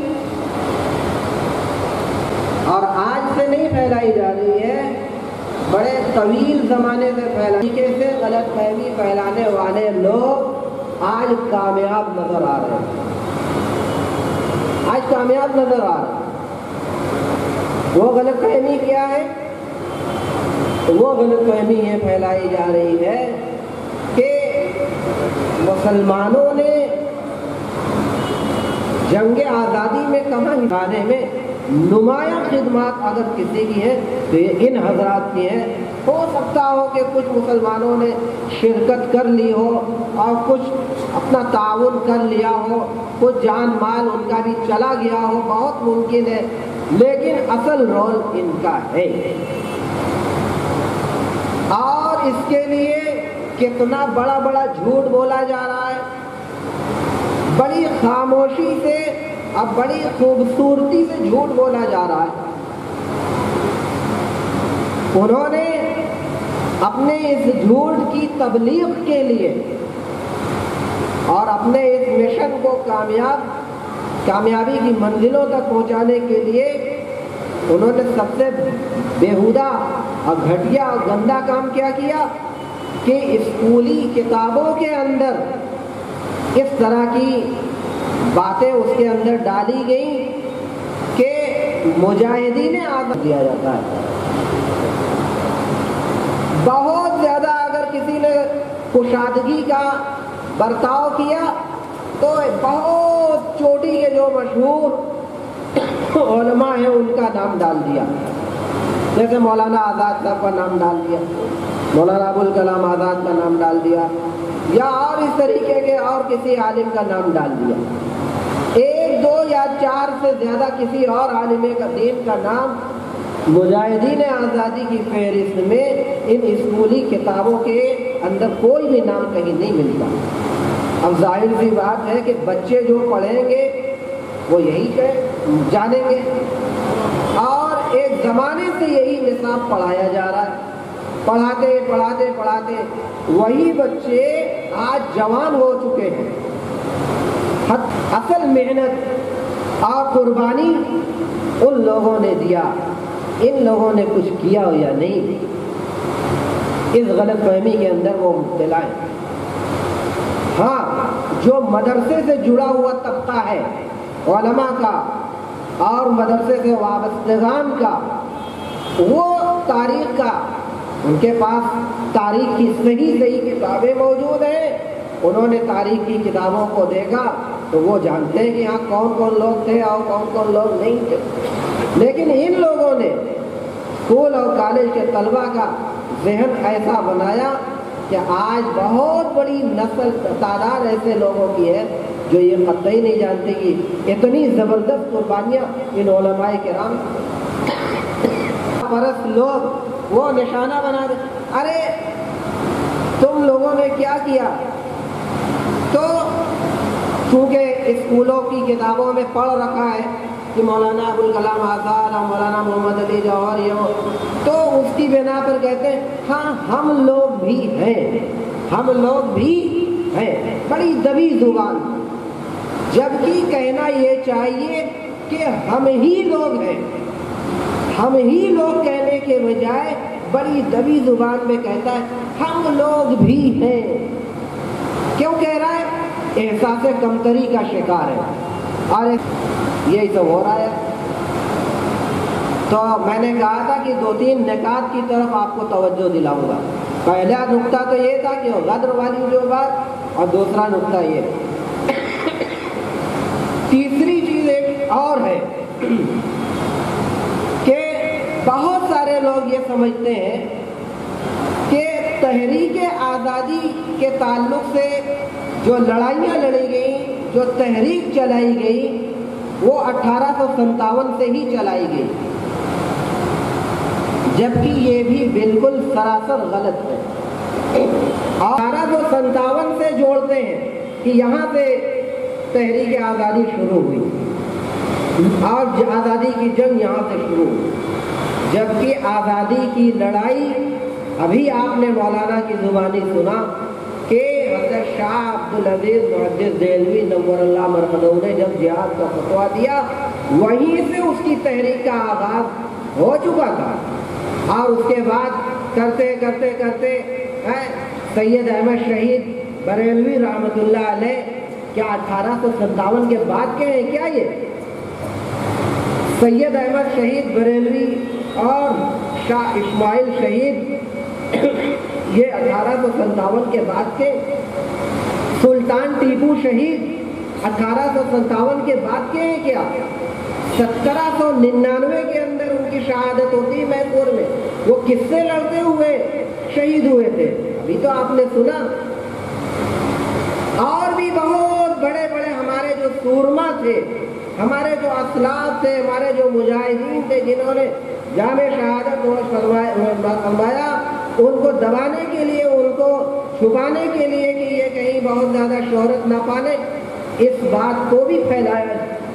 اور آج سے نہیں پھیلائی جا رہی ہے، بڑے طویل زمانے سے پھیلانے سے غلط فہمی پھیلانے والے لوگ آج کامیاب نظر آ رہے ہیں. آج کامیاب نظر آ رہے ہیں. وہ غلط فہمی کیا ہے؟ وہ غلط فہمی یہ پھیلائی جا رہی ہے کہ مسلمانوں نے جنگ آزادی میں کہاں ہرانے میں نمایاں خدمات اگر کسی کی ہے تو یہ ان حضرات کی ہیں. ہو سکتا ہو کہ کچھ مسلمانوں نے شرکت کر لی ہو اور کچھ اپنا تعاون کر لیا ہو، کچھ جان مال ان کا بھی چلا گیا ہو، بہت ممکن ہے، لیکن اصل رول ان کا ہے. اور اس کے لیے کتنا بڑا بڑا جھوٹ بولا جا رہا ہے، بڑی خاموشی سے اب بڑی خوبصورتی سے جھوٹ بولا جا رہا ہے. انہوں نے اپنے اس جھوٹ کی تبلیغ کے لیے اور اپنے اس مشن کو کامیاب کامیابی کی منزلوں تک پہنچانے کے لیے انہوں نے سب سے بیہودہ اور گھٹیا اور گندا کام کیا کیا کہ اسکولی کتابوں کے اندر اس طرح کی باتیں اس کے اندر ڈالی گئیں کہ مجاہدین آزاد دیا جاتا ہے. بہت زیادہ اگر کسی نے کشادگی کا برتاؤ کیا تو بہت چوٹی کے جو مشہور علماء ہیں ان کا نام ڈال دیا، جیسے مولانا آزاد صاحب کا نام ڈال دیا، مولانا ابوالکلام آزاد کا نام ڈال دیا، یا اور اس طریقے کے اور کسی عالم کا نام ڈال دیا. ایک دو یا چار سے زیادہ کسی اور عالم کا دین کا نام مجاہدین آزادی کی فہرست میں ان اسکولی کتابوں کے اندر کوئی بھی نام کہیں نہیں ملتا. اب ظاہر سی بات ہے کہ بچے جو پڑھیں گے وہ یہی کہ جانیں گے، اور ایک زمانے سے یہی نصاب پڑھایا جا رہا ہے. پڑھاتے پڑھاتے پڑھاتے وہی بچے آج جوان ہو چکے ہیں. اصل محنت اور قربانی ان لوگوں نے دیا، ان لوگوں نے کچھ کیا ہو یا نہیں، اس غلط فہمی کے اندر وہ مبتلا ہے. ہاں، جو مدرسے سے جڑا ہوا طبقہ ہے علماء کا اور مدرسے سے وابستگان کا، وہ تاریخ کا، ان کے پاس تاریخ کی صحیح صحیح کتابیں موجود ہیں انہوں نے تاریخ کی کتابوں کو دیکھا تو وہ جانتے ہیں کہ یہاں کون کون لوگ تھے اور کون کون لوگ نہیں تھے، لیکن ان لوگوں نے اسکول اور کالج کے طلباء کا ذہن ایسا بنایا کہ آج بہت بڑی نسل تعداد ایسے لوگوں کی ہے جو یہ قطعی نہیں جانتے کہ اتنی زبردست قربانیاں ان علماء کرام پرست لوگ وہ نشانہ بنا دے، ارے تم لوگوں نے کیا کیا؟ تو چونکہ اسکولوں کی کتابوں میں پڑھ رکھا ہے کہ مولانا ابوالکلام آزاد اور مولانا محمد علی جوہر یہ ہو، تو اس کی بنا پر کہتے ہیں ہاں ہم لوگ بھی ہیں، ہم لوگ بھی ہیں، بڑی دبی زبان، جبکہ کہنا یہ چاہیے کہ ہم ہی لوگ ہیں، ہم ہی لوگ کہنے کے بجائے بڑی دبی زبان میں کہتا ہے ہم لوگ بھی ہیں۔ کیوں کہہ رہا ہے؟ احساس کمتری کا شکار ہے، اور یہی تو ہو رہا ہے۔ تو میں نے کہا تھا کہ دو تین نکات کی طرف آپ کو توجہ دلاؤں گا۔ پہلا نقطہ تو یہ تھا کہ غدر والی جو بات، اور دوسرا نقطہ یہ، تیسری چیز ایک اور ہے کہ بہت سارے لوگ یہ سمجھتے ہیں کہ تحریک آزادی کے تعلق سے جو لڑائیاں لڑی گئیں، جو تحریک چلائی گئی، وہ اٹھارہ سو ستاون سے ہی چلائی گئی، جبکہ یہ بھی بالکل سراسر غلط ہے۔ اٹھارہ سو ستاون سے جوڑتے ہیں کہ یہاں سے تحریک آزادی شروع ہوئی اور آزادی کی جنگ یہاں سے شروع ہوئی، جبکہ آزادی کی لڑائی ابھی آپ نے مولانا کی زبانی سنا کہ حضرت شاہ عبدالعزیز محدث دہلوی نور اللہ مرقدہ نے جب جہاد کا فتویٰ دیا، وہیں سے اس کی تحریک کا آغاز ہو چکا تھا، اور اس کے بعد کرتے کرتے کرتے سید احمد شہید بریلوی رحمۃ اللہ علیہ، کیا اٹھارہ سو ستاون کے بعد کے ہیں کیا یہ؟ سید احمد شہید بریلوی اور شاہ اسماعیل شہید یہ اٹھارہ سو ستاون کے بعد کے، سلطان ٹیپو شہید اٹھارہ سو ستاون کے بعد کے ہیں کیا؟ سترہ سو ننانوے کے اندر ان کی شہادت ہوتی ہے میپور میں، وہ کس سے لڑتے ہوئے شہید ہوئے تھے؟ ابھی تو آپ نے سنا۔ اور بھی بہت بڑے بڑے ہمارے جو سورما تھے، ہمارے جو اسلاف تھے، ہمارے جو مجاہدین تھے، جنہوں نے جامع شہادت فرمایا، ان کو دبانے کے لیے، ان کو چھپانے کے لیے کہ یہ کہیں بہت زیادہ شہرت نہ پانے، اس بات کو بھی پھیلایا۔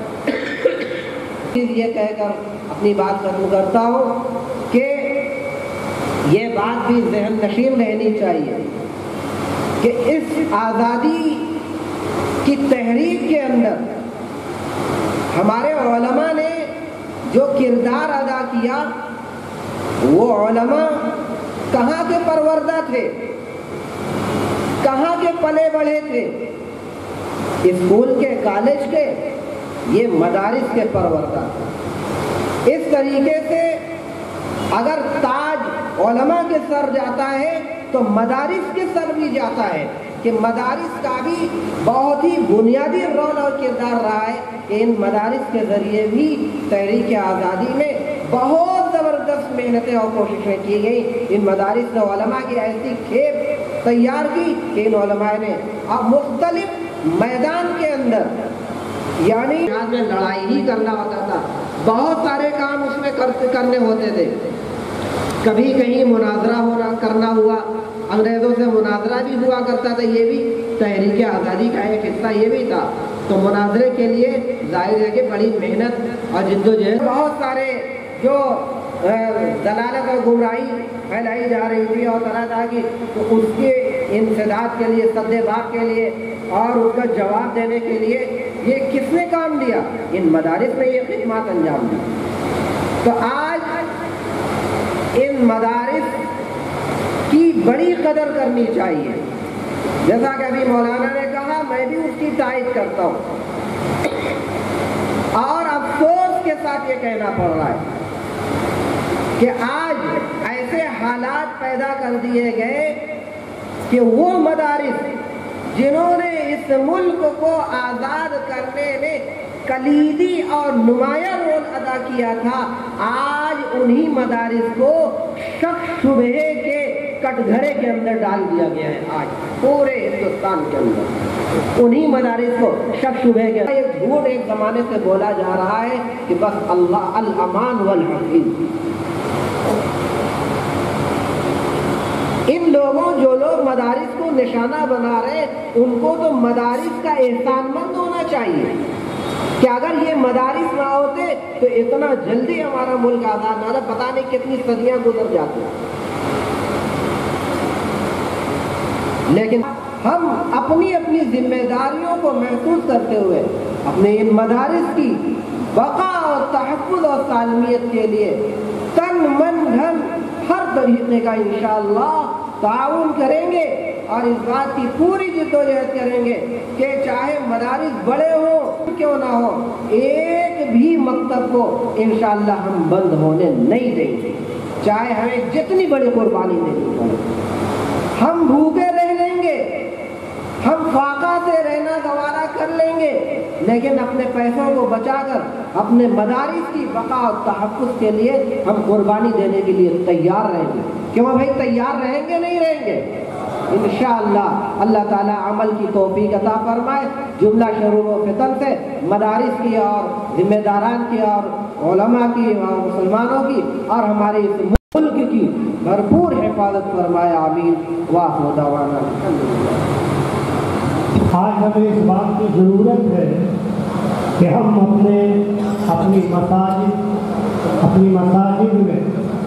یہ کہہ کر اپنی بات ختم کرتا ہوں کہ یہ بات بھی ذہن نشین رہنی چاہیے کہ اس آزادی کی تحریک کے اندر ہمارے علماء نے جو کردار ادا کیا، وہ علماء کہاں کے پروردہ تھے، کہاں کے پلے بڑھے تھے؟ اسکول کے، کالج کے، یہ مدارس کے پروردہ تھے۔ اس طریقے سے اگر تاج علماء کے سر جاتا ہے تو مدارس کے سر بھی جاتا ہے، کہ مدارس کا بھی بہت ہی بنیادی رول اور کردار رہا ہے کہ ان مدارس کے ذریعے بھی تحریک آزادی میں بہت زبردست محنتیں اور کوششیں کی گئیں۔ ان مدارس نے علماء کی ایسی کھیپ تیار کی کہ ان علماء نے اب مختلف میدان کے اندر، یعنی میں لڑائی ہی کرنا ہوتا تھا، بہت سارے کام اس میں کرنے ہوتے تھے، کبھی کہیں مناظرہ ہونا کرنا ہوا، انگریزوں سے مناظرہ بھی ہوا کرتا تھا، یہ بھی تحریک آزادی کا ایک حصہ یہ بھی تھا۔ تو مناظرے کے لیے ظاہر ہے کہ بڑی محنت اور جد و جہد، بہت سارے جو دلالت اور گمراہی پھیلائی جا رہی تھی اور طرح طرح کی، تو اس کے انسداد کے لیے، سد باب کے لیے اور اس کا جواب دینے کے لیے یہ کس نے کام دیا؟ ان مدارس نے یہ خدمات انجام دی۔ تو آج ان مدارس کی بڑی قدر کرنی چاہیے، جیسا کہ ابھی مولانا نے کہا، میں بھی اس کی تائید کرتا ہوں، اور افسوس کے ساتھ یہ کہنا پڑ رہا ہے کہ آج ایسے حالات پیدا کر دیے گئے کہ وہ مدارس جنہوں نے اس ملک کو آزاد کرنے میں کلیدی اور نمایاں رول ادا کیا تھا، آج انہی مدارس کو شک شبہے کے کٹ گھرے کے اندر ڈال دیا گیا ہے۔ آج پورے ہندوستان کے اندر انہی مدارس کو شک شبہے کے ایک جھوٹ ایک زمانے سے بولا جا رہا ہے کہ بس اللہ الامان والحفیظ۔ ان لوگوں جو لوگ مدارس کو نشانہ بنا رہے ہیں، ان کو تو مدارس کا احسان مند ہونا چاہیے کہ اگر یہ مدارس نہ ہوتے تو اتنا جلدی ہمارا ملک آزاد نہ ہوتا، پتہ نہیں کتنی صدیاں گزر جاتی۔ لیکن ہم اپنی اپنی ذمہ داریوں کو محسوس کرتے ہوئے اپنے ان مدارس کی بقا اور تحفظ اور سالمیت کے لیے تن من دھن ہر طریقے کا انشاءاللہ تعاون کریں گے اور اس بات کی پوری جدوجہد کریں گے کہ چاہے مدارس بڑے ہوں کیوں نہ ہو، ایک بھی مکتب کو انشاءاللہ ہم بند ہونے نہیں دیں گے، چاہے ہمیں جتنی بڑی قربانی دینی پڑے۔ ہم بھوکے رہ لیں گے، ہم فاقہ سے رہنا گوارا کر لیں گے، لیکن اپنے پیسوں کو بچا کر اپنے مدارس کی بقا اور تحفظ کے لیے ہم قربانی دینے کے لیے تیار رہیں گے۔ کیوں بھائی تیار رہیں گے نہیں رہیں گے؟ انشاءاللہ اللہ تعالیٰ عمل کی توفیق عطا فرمائے، جملہ شرور و فتن سے مدارس کی اور ذمہ داران کی اور علماء کی اور مسلمانوں کی اور ہمارے اس ملک کی بھرپور حفاظت فرمائے، آمین۔ وآخر دعوانا آج ہمیں اس بات کی ضرورت ہے کہ ہم اپنے اپنی مساجد اپنی مساجد میں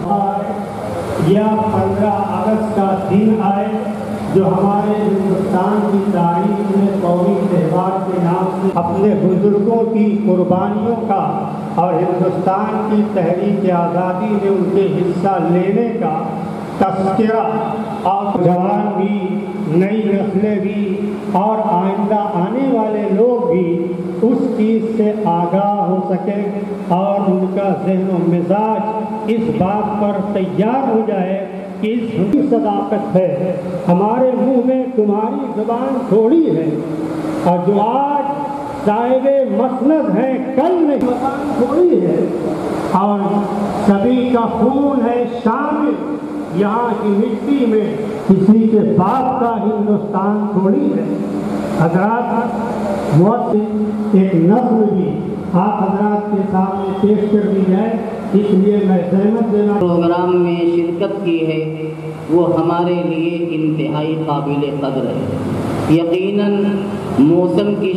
اور یا پندرہ اگست کا دن آئے جو ہمارے ہندوستان کی تاریخ میں قومی تہوار کے نام سے اپنے بزرگوں کی قربانیوں کا اور ہندوستان کی تحریک آزادی میں ان کے حصہ لینے کا تذکرہ، اور جوان بھی، نئی نسلیں بھی اور آئندہ آنے والے لوگ بھی اس چیز سے آگاہ ہو سکیں اور ان کا ذہن و مزاج اس بات پر تیار ہو جائے کہ اس کی صداقت ہے، ہمارے منہ میں تمہاری زبان تھوڑی ہے، اور جو آج صاحب مسند ہیں کل نہیں، زبان تھوڑی ہے اور سبھی کا خون ہے شامل یہاں کی مٹی میں، کسی کے باپ کا ہندوستان تھوڑی ہے۔ حضرات بہت سی ایک نظم بھی آپ حضرات کے سامنے پیش کر دی جائے، اس لیے میں زحمت دینا پروگرام میں شرکت کی ہے وہ ہمارے لیے انتہائی قابل قدر ہے۔ یقیناً موسم کی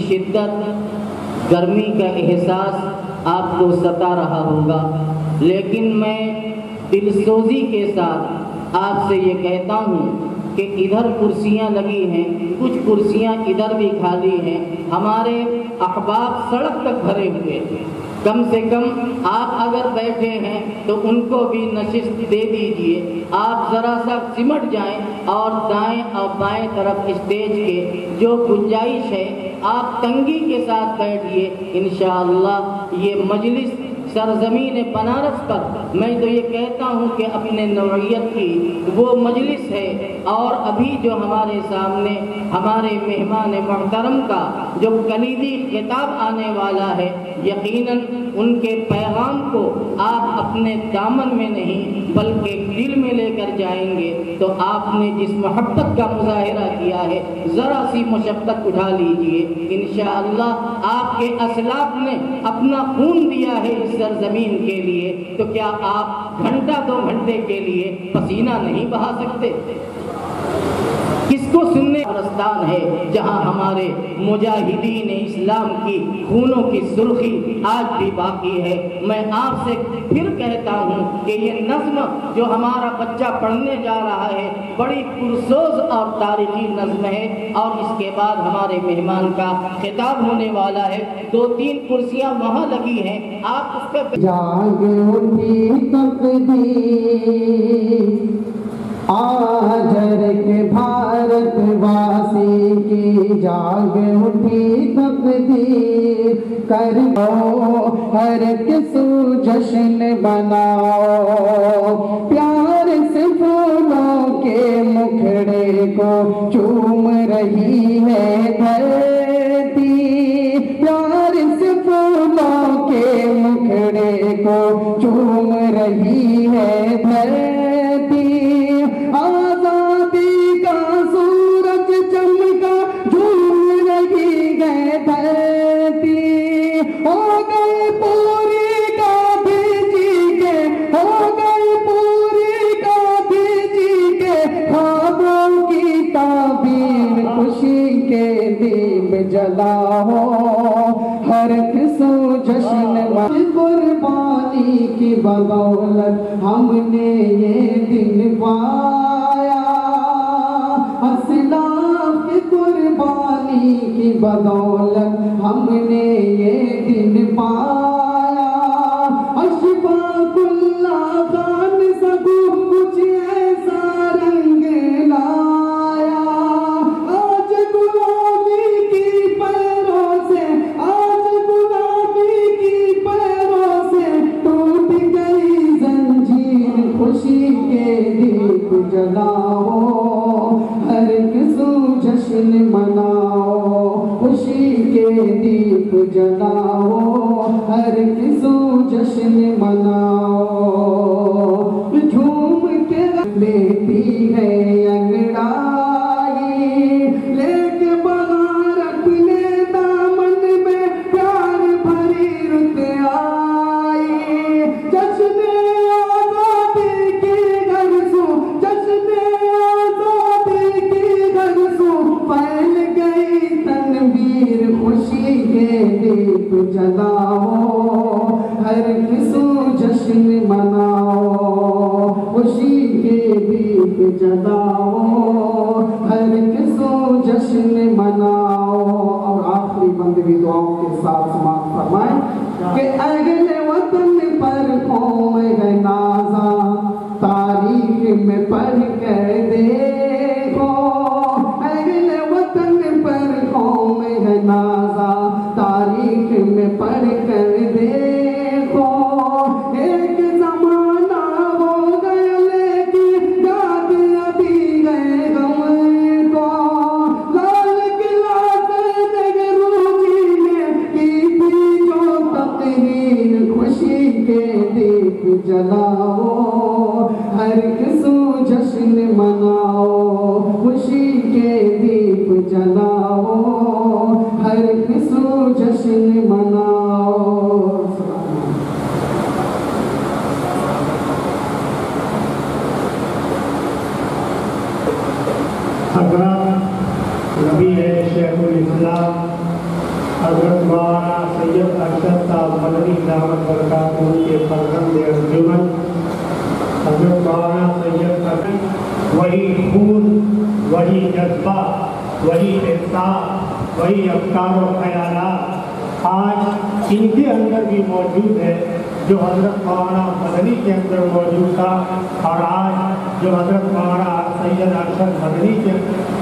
شدت، گرمی کا احساس آپ کو ستا رہا ہوگا، لیکن میں دل سوزی کے ساتھ آپ سے یہ کہتا ہوں کہ ادھر کرسیاں لگی ہیں، کچھ کرسیاں ادھر بھی خالی ہیں، ہمارے احباب سڑک تک بھرے ہوئے ہیں، کم سے کم آپ اگر بیٹھے ہیں تو ان کو بھی نشست دے دیجئے۔ آپ ذرا سا سمٹ جائیں اور دائیں اور بائیں طرف اسٹیج کے جو گنجائش ہے آپ تنگی کے ساتھ بیٹھیے، انشاءاللہ یہ مجلس سرزمین بنارس پر میں تو یہ کہتا ہوں کہ اپنے نوعیت کی وہ مجلس ہے، اور ابھی جو ہمارے سامنے ہمارے مہمان محترم کا جو کلیدی خطاب آنے والا ہے، یقیناً ان کے پیغام کو آپ اپنے دامن میں نہیں بلکہ دل میں لے کر جائیں گے، تو آپ نے جس محبت کا مظاہرہ کیا ہے ذرا سی مشقت اٹھا لیجئے، انشاءاللہ آپ کے اسلاف نے اپنا خون دیا ہے اس سرزمین کے لیے، تو کیا آپ گھنٹہ دو گھنٹے کے لیے پسینہ نہیں بہا سکتے؟ کس کو سننے قبرستان ہے جہاں ہمارے مجاہدین اسلام کی خونوں کی سرخی آج بھی باقی ہے۔ میں آپ سے پھر کہتا ہوں کہ یہ نظم جو ہمارا بچہ پڑھنے جا رہا ہے بڑی پرسوز اور تاریخی نظم ہے، اور اس کے بعد ہمارے مہمان کا خطاب ہونے والا ہے۔ دو تین کرسیاں وہاں لگی ہیں، آپ اس پہ جاگ اٹھی تقدیر آجر کے بھارت واسی کی، جاگ اٹھی تقدیر کرو ہر کسو جشن بناؤ، پیار سے پھولوں کے مکھڑے کو چوم رہے رہی ہے دھرتی، پیار سے پھولوں کے مکھڑے کو چوم رہی ہے دھرتی، آزادی کا سورج چمکا جھوم رہی ہے دھرتی، ہو گئے پوری گاندھی جی کے، ہو گئے پوری گاندھی جی کے خوابوں کی تعبیر، خوشی کے دیپ جلاؤ، ہر قسم جشن میں قربانی کی بدولت ہم نے یہ دن پایا، اسلاف کی قربانی کی بدولت ہم نے یہ دن پایا، اشفاق اللہ خان سگو کچھ ایسا رنگ لایا، آج غلامی کی پیروں سے، آج غلامی کی پیروں سے ٹوٹ گئی زنجیر، خوشی کے دیپ جلاؤ، ہر قسم جشن مناؤ، خوشی کے دیپ جلاؤ، ہر قسم جشن مناؤ، جھوم کے لیتی ہے انگڑائی، لے کے بغار اپنے دامن میں پیار بھری رت آئی، جشن آزادی کی گرزوں، جشن آزادی کی گرزوں پھیل گئی تنویر، خوشی کے دیپ جلاؤ، ہر قسم جشن مناؤ، خوشی کے دیپ جلاؤ، ہر قسم جشن مناؤ۔ اور آخری بندگی دعاؤں کے ساتھ سماعت فرمائیں کہ اہل وطن پر قوم ہے نازاں، تاریخ میں پڑھ کر دیکھو، اہل وطن پر قوم ہے نازاں، تاریخ میں پڑھ کر دیکھو، ایک زمانہ ہو گیا لیکن یاد ابھی گئے غم کو، لال قلعہ سے نہرو جی نے کی تھی جو تقریر، خوشی کے دیپ جلاؤ، ہر قسم جشن مناؤ، خوشی کے دیپ جلاؤ، ہر قسم جشن مناؤ۔ حضرت نبی ہے شیخ الاسلام حضرت مولانا سید ارشد صاحب مدنی دعوت برکاتہ کے فرزند انجمن، حضرت مولانا سید ارشد وہی خون، وہی جذبہ، وہی احساس، وہی افکار و خیالات آج ان کے اندر بھی موجود ہے جو حضرت مولانا مدنی کے اندر موجود تھا، اور آج جو حضرت مولانا سید ارشد مدنی کے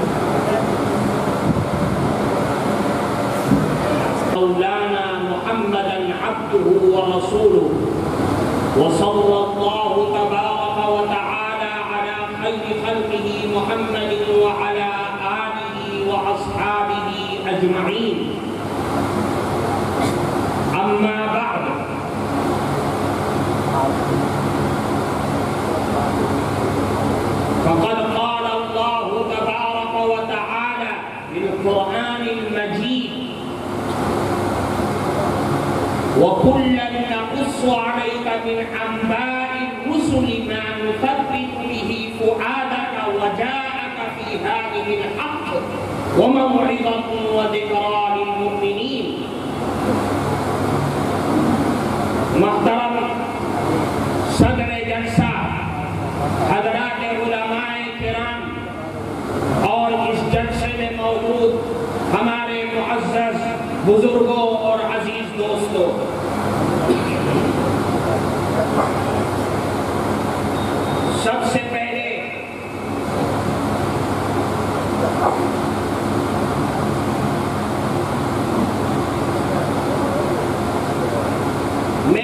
مولانا محمدا عبده ورسوله وصلى الله تبارك وتعالى على خير خلقه محمد وعلى آله وأصحابه أجمعين، أما بعد، فقد قال الله تبارك وتعالى في القرآن المجيد: وكلا نقص عليك من أنباء الرسل ما نثبت به فؤادك وجاءك في هذه الحق وموعظة وذكرى للمؤمنين۔ محترم صدر جلسہ، حضرات علماء کرام اور اس جلسے میں موجود ہمارے معزز بزرگوں اور عزیز دوستوں، سب سے پہلے میں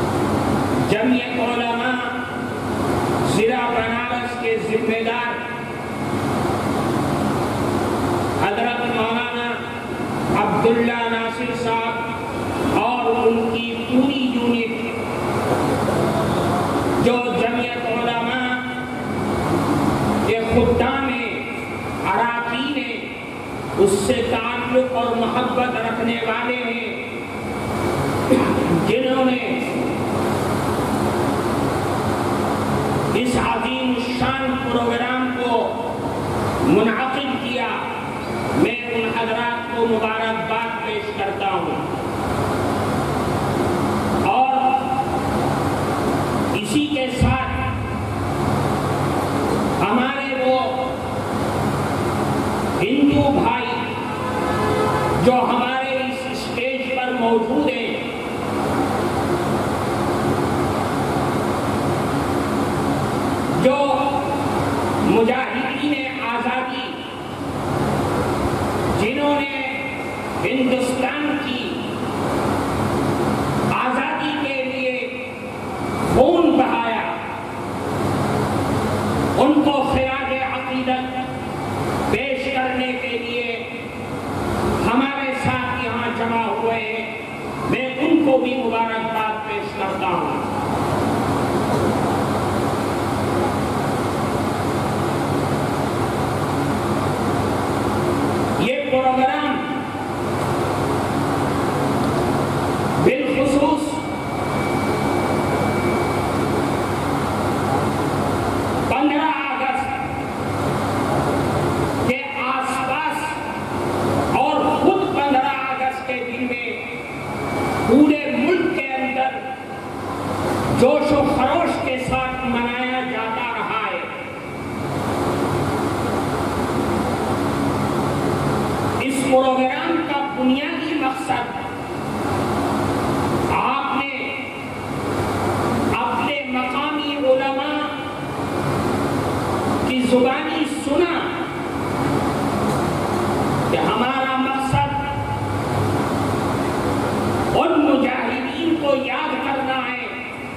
جمعیت علماء ضلع بنارس کے ذمہ دار محبت رکھنے والے ہیں جنہوں نے اس عظیم الشان پروگرام کو منعقد کیا. میں ان حضرات کو مبارکباد پیش کرتا ہوں اور اسی کے ساتھ ہمارے وہ ہندو بھائی جو ہمارے اس اسٹیج پر موجود ہیں، جو مجاہدین آزادی جنہوں نے ہندوستان کی آزادی کے لیے خون بہایا، ان کو خراج عقیدت پیش کرنے کے لیے ہمارے ساتھ یہاں جمع ہوئے ہیں. میں ان کو بھی مبارکباد پیش کرتا ہوں. یہ پروگرام بالخصوص پندرہ اگست کے آس پاس اور خود پندرہ اگست کے دن میں پورے ملک کے اندر جوش و خروش کے ساتھ منایا جاتا رہا ہے. اس پروگرام کا بنیادی مقصد آپ نے اپنے مقامی علماء کی زبانی سنا کہ ہمارا مقصد ان مجاہدین کو یاد کرنا ہے،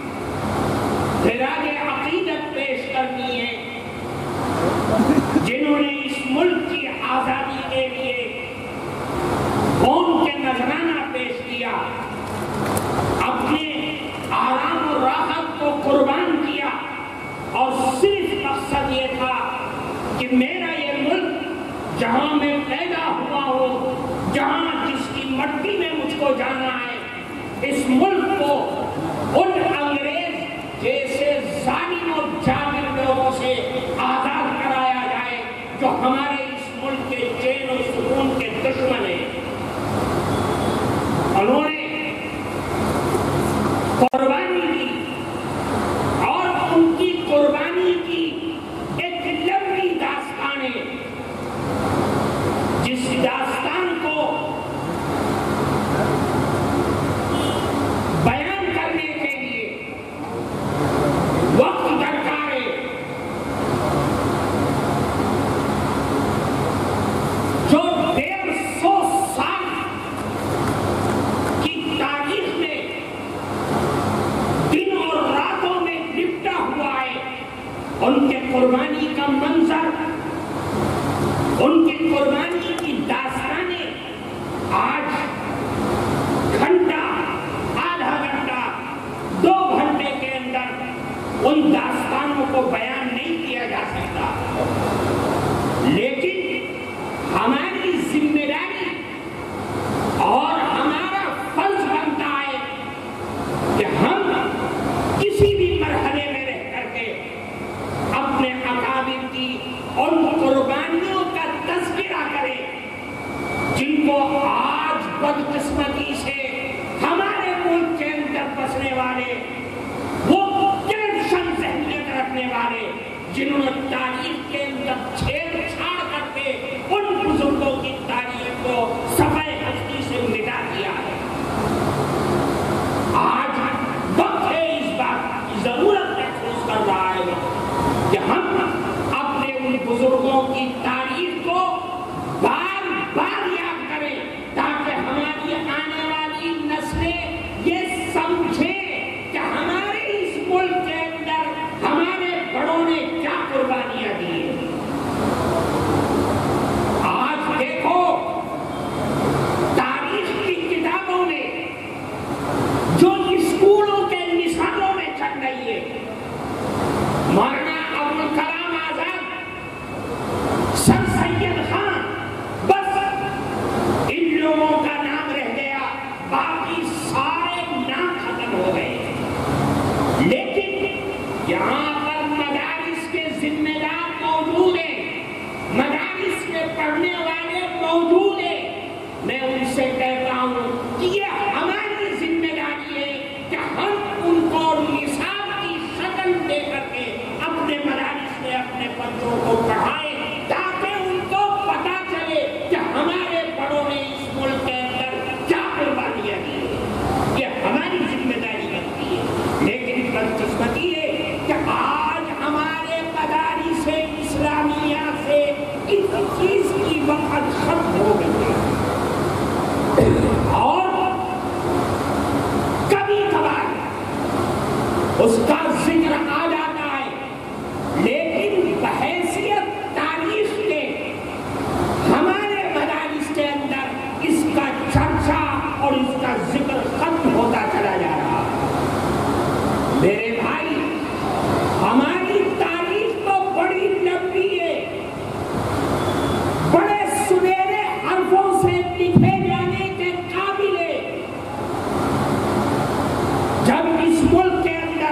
خراج عقیدت پیش کرنی ہے، جنہوں نے اس ملک کی آزادی کے لیے خون کے نذرانہ پیش کیا، اپنے آرام و راحت کو قربان کیا، اور صرف مقصد یہ تھا کہ میرا یہ ملک جہاں میں پیدا ہوا ہوں، جہاں جس کی مٹی میں مجھ کو جانا ہے، اس ملک کو ان انگریز جیسے ظالم اور جابر لوگوں سے آزاد کرایا جائے جو ہمارے اس ملک کے چین و سکون کے دشمن ہیں. انہوں نے قربانی دی اور ان کی قربانی کی ایک لمبی داستان ہے، جس داستان کو بیان کرنے کے لیے وقت درکار ہے. جو ڈیڑھ سو سال کی تاریخ میں دن اور راتوں میں لپٹا ہوا ہے، ان کے قربانی کا منظر، ان کی قربانی کی داستانیں آج گھنٹہ، آدھا گھنٹہ، دو گھنٹے کے اندر ان داستانوں کو بیان نہیں کیا جا سکتا. لیکن ہماری ذمہ داری اور ہمارا فرض بنتا ہے کہ ہم کسی بھی مرحلے میں رہ کر کے اپنے اکابر کی ان قربانیوں کا تذکرہ کریں جن کو آج بدقسمتی سے ہمارے ملک کے اندر بسنے والے، وہ ٹینشن ذہنیت رکھنے والے، جنہوں نے تاریخ کے اندر چھیڑ چھاڑ کر کے ان بزرگوں کی تاریخ کو صفحہ ہستی سے مٹا دیا ہے. آج وقت ہے، اس بات کی ضرورت محسوس کر رہا ہے کہ ہم اپنے ان بزرگوں کی تاریخ کو بار بار یاد کریں تاکہ ہماری آنے والی نسلیں یہ سمجھیں کہ ہمارے اس ملک کے اندر ہمارے بڑوں نے کیا قربانی یہاں پر مدارس کے ذمہ دار موجود ہیں، مدارس میں پڑھنے والے موجود ہیں. میں ان سے کہتا ہوں کہ یہ ہماری ذمہ داری ہے کہ ہم ان کو نصاب کی شکل دے کر کے اپنے مدارس میں اپنے بچوں کو پڑھائیں، تاکہ ان کو پتہ چلے کہ ہمارے بڑوں نے اس ملک کے اندر کیا قربانیاں دی ہیں. یہ ہماری ذمہ داری بنتی ہے. لیکن بدقسمتی ہے کہ آج ہمارے مدارس اسلامیہ سے اس چیز کی وقت ختم ہو گئی ہے. اور کبھی کبھار اس کا ذکر آ جاتا ہے، لیکن بحیثیت تاریخ کے ہمارے مدارس کے اندر اس کا چرچا اور اس کا ذکر ختم ہوتا چلا جا رہا ہے. میرے بھائی، ہماری تاریخ تو بڑی لمبی ہے، بڑے سنہرے حرفوں سے لکھے جانے کے قابل ہے. جب اس ملک کے اندر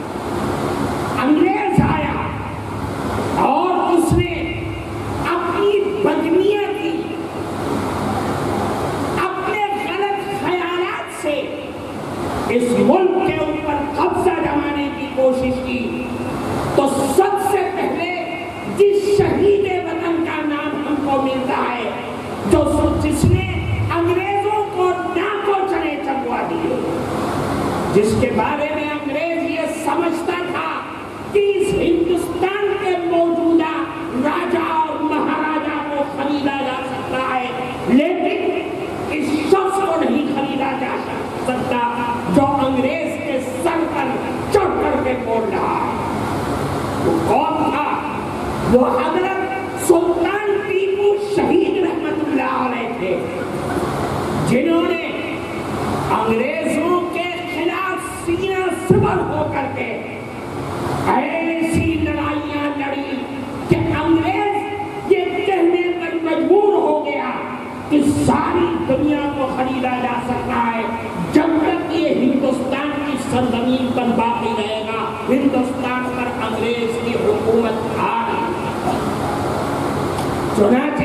انگریز آیا اور اس نے اپنی بدمیاں کی، اپنے غلط خیالات سے اس ملک کے اوپر قبضہ جمانے کی کوشش کی، تو سب سے پہلے جس شہید وطن کا نام ہم کو ملتا ہے، جو جس نے انگریزوں کو ناکو چنے چبوا دیے، جس کے بارے میں انگریز یہ سمجھتا تھا کہ اس ہندوستان کے موجودہ راجا اور مہاراجا کو خریدا جا سکتا ہے، لیکن اس شخص کو نہیں خریدا جا سکتا جو انگریز کے سر پر چڑھ کر کے بول رہا ہے. وہ کون تھا؟ وہ حضرت سلطان ٹیپو شہید رحمت اللہ علیہ تھے، جنہوں نے انگریزوں کے خلاف سینہ سپر ہو کر کے ایسی لڑائیاں لڑی کہ انگریز یہ کہنے پر مجبور ہو گیا کہ ساری دنیا کو خریدا جا سکتا ہے جب تک یہ ہندوستان کی سرزمین پر باقی رہے گا، ہندوستان پر انگریز کی حکومت آ رہی. چنانچہ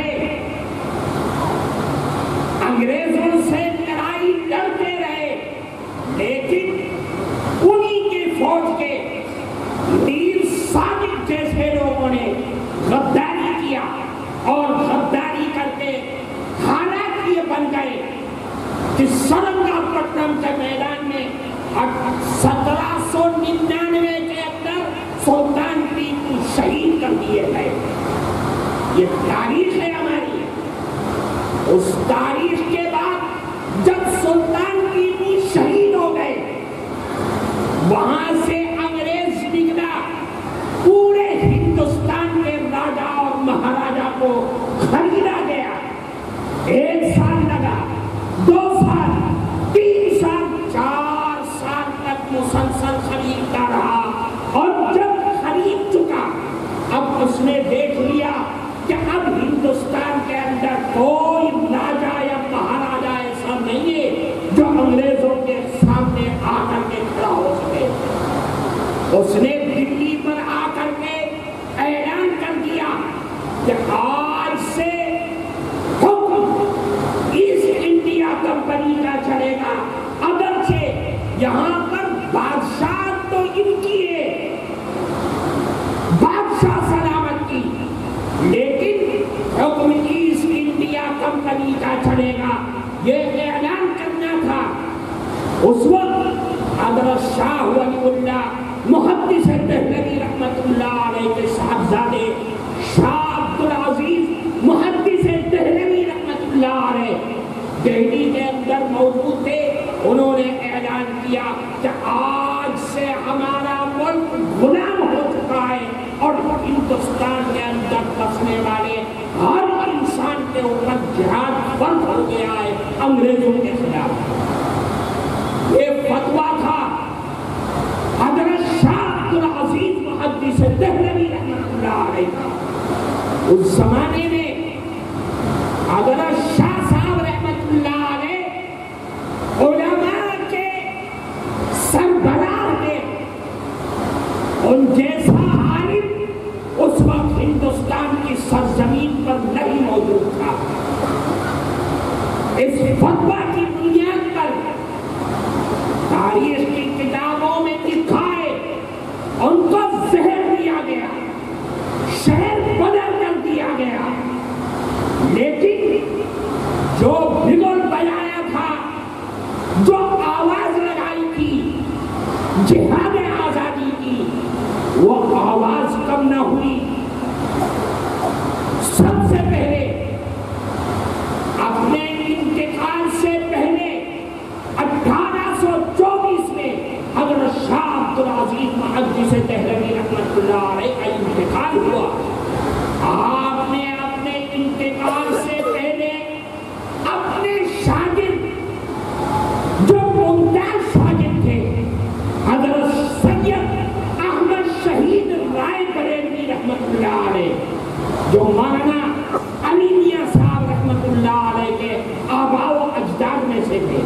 انگریزوں سے لڑائی لڑتے رہے، لیکن انہی کی فوج کے میر صادق جیسے لوگوں نے غداری کیا اور غداری کر کے حالات یہ بن گئے کہ سرنگا پٹنم کے میدان میں سترہ سو ننانوے کے اندر سلطان ٹیپو شہید کر دیے گئے. یہ تاریخ ہے ہماری. اس تاریخ کے بعد جب سلطان ٹیپو شہید ہو گئے، وہاں سے انگریز نکلا، پورے ہندوستان کے راجا اور مہاراجا کو خریدا گیا. ایک سال لگا، دو سال، تین سال، چار سال تک مسلسل خریدتا رہا. اور جب خرید چکا، اب اس نے دیکھ لیا کہ اب ہندوستان کے اندر کوئی راجا یا مہاراجا ایسا نہیں ہے جو انگریزوں کے سامنے آ کر کے کھڑا ہو سکے. اس نے دلی پر آ کر کے اعلان کر دیا کہ آج سے حکم ایسٹ انڈیا کمپنی کا چلے گا. اگرچہ یہاں پر بادشاہ تو ان کی ہے، بادشاہ سلامت کی، لیکن حکم ایسٹ انڈیا کمپنی کا چلے گا، یہ اعلان کرنا تھا. اس وقت حضرت شاہ ولی اللہ محدث دہلوی رحمت اللہ علیہ کے صاحبزادے شاہ عبدالعزیز محدث دہلوی رحمت اللہ علیہ دہلی کے اندر موجود تھے. انہوں نے اعلان کیا کہ آج سے ہمارا ملک غلام ہو چکا ہے اور ہندوستان کے اندر بسنے والے ہر انسان کے اوپر جہاد فرض ہو گیا ہے انگریزوں کے خلاف. یہ فتویٰ تھا حضرت شاہ عبدالعزیز محدث دہلوی رحمت اللہ علیہ کا. اس زمانے میں حضرت شاہ صاحب رحمت اللہ علیہ علماء کے سربراہ تھے. ان ان جیسا عالم اس وقت ہندوستان کی سرزمین پر نہیں موجود تھا۔ اس فتویٰ کی بنیاد پر تاریخ کی کتابوں میں لکھا ہے ان کو زہر دیا گیا، شہر بدل کر دیا گیا، لیکن جو بگل بجایا تھا، جو آواز لگائی تھی جہاد آزادی کی، وہ آواز کم نہ ہوئی۔ سب سے پہلے اپنے انتقال سے پہلے اٹھارہ سو چوبیس میں حضرت شاہ عبدالعزیز محدث دہلوی رحمۃ اللہ علیہ کا انتقال ہوا۔ آپ نے اپنے انتقال سے پہلے اپنے شاگرد جو ممتاز شاگرد تھے حضرت سید احمد شہید رائے بریلوی رحمۃ اللہ علیہ، جو مولانا علی میاں صاحب رحمۃ اللہ علیہ کے آباء و اجداد میں سے تھے،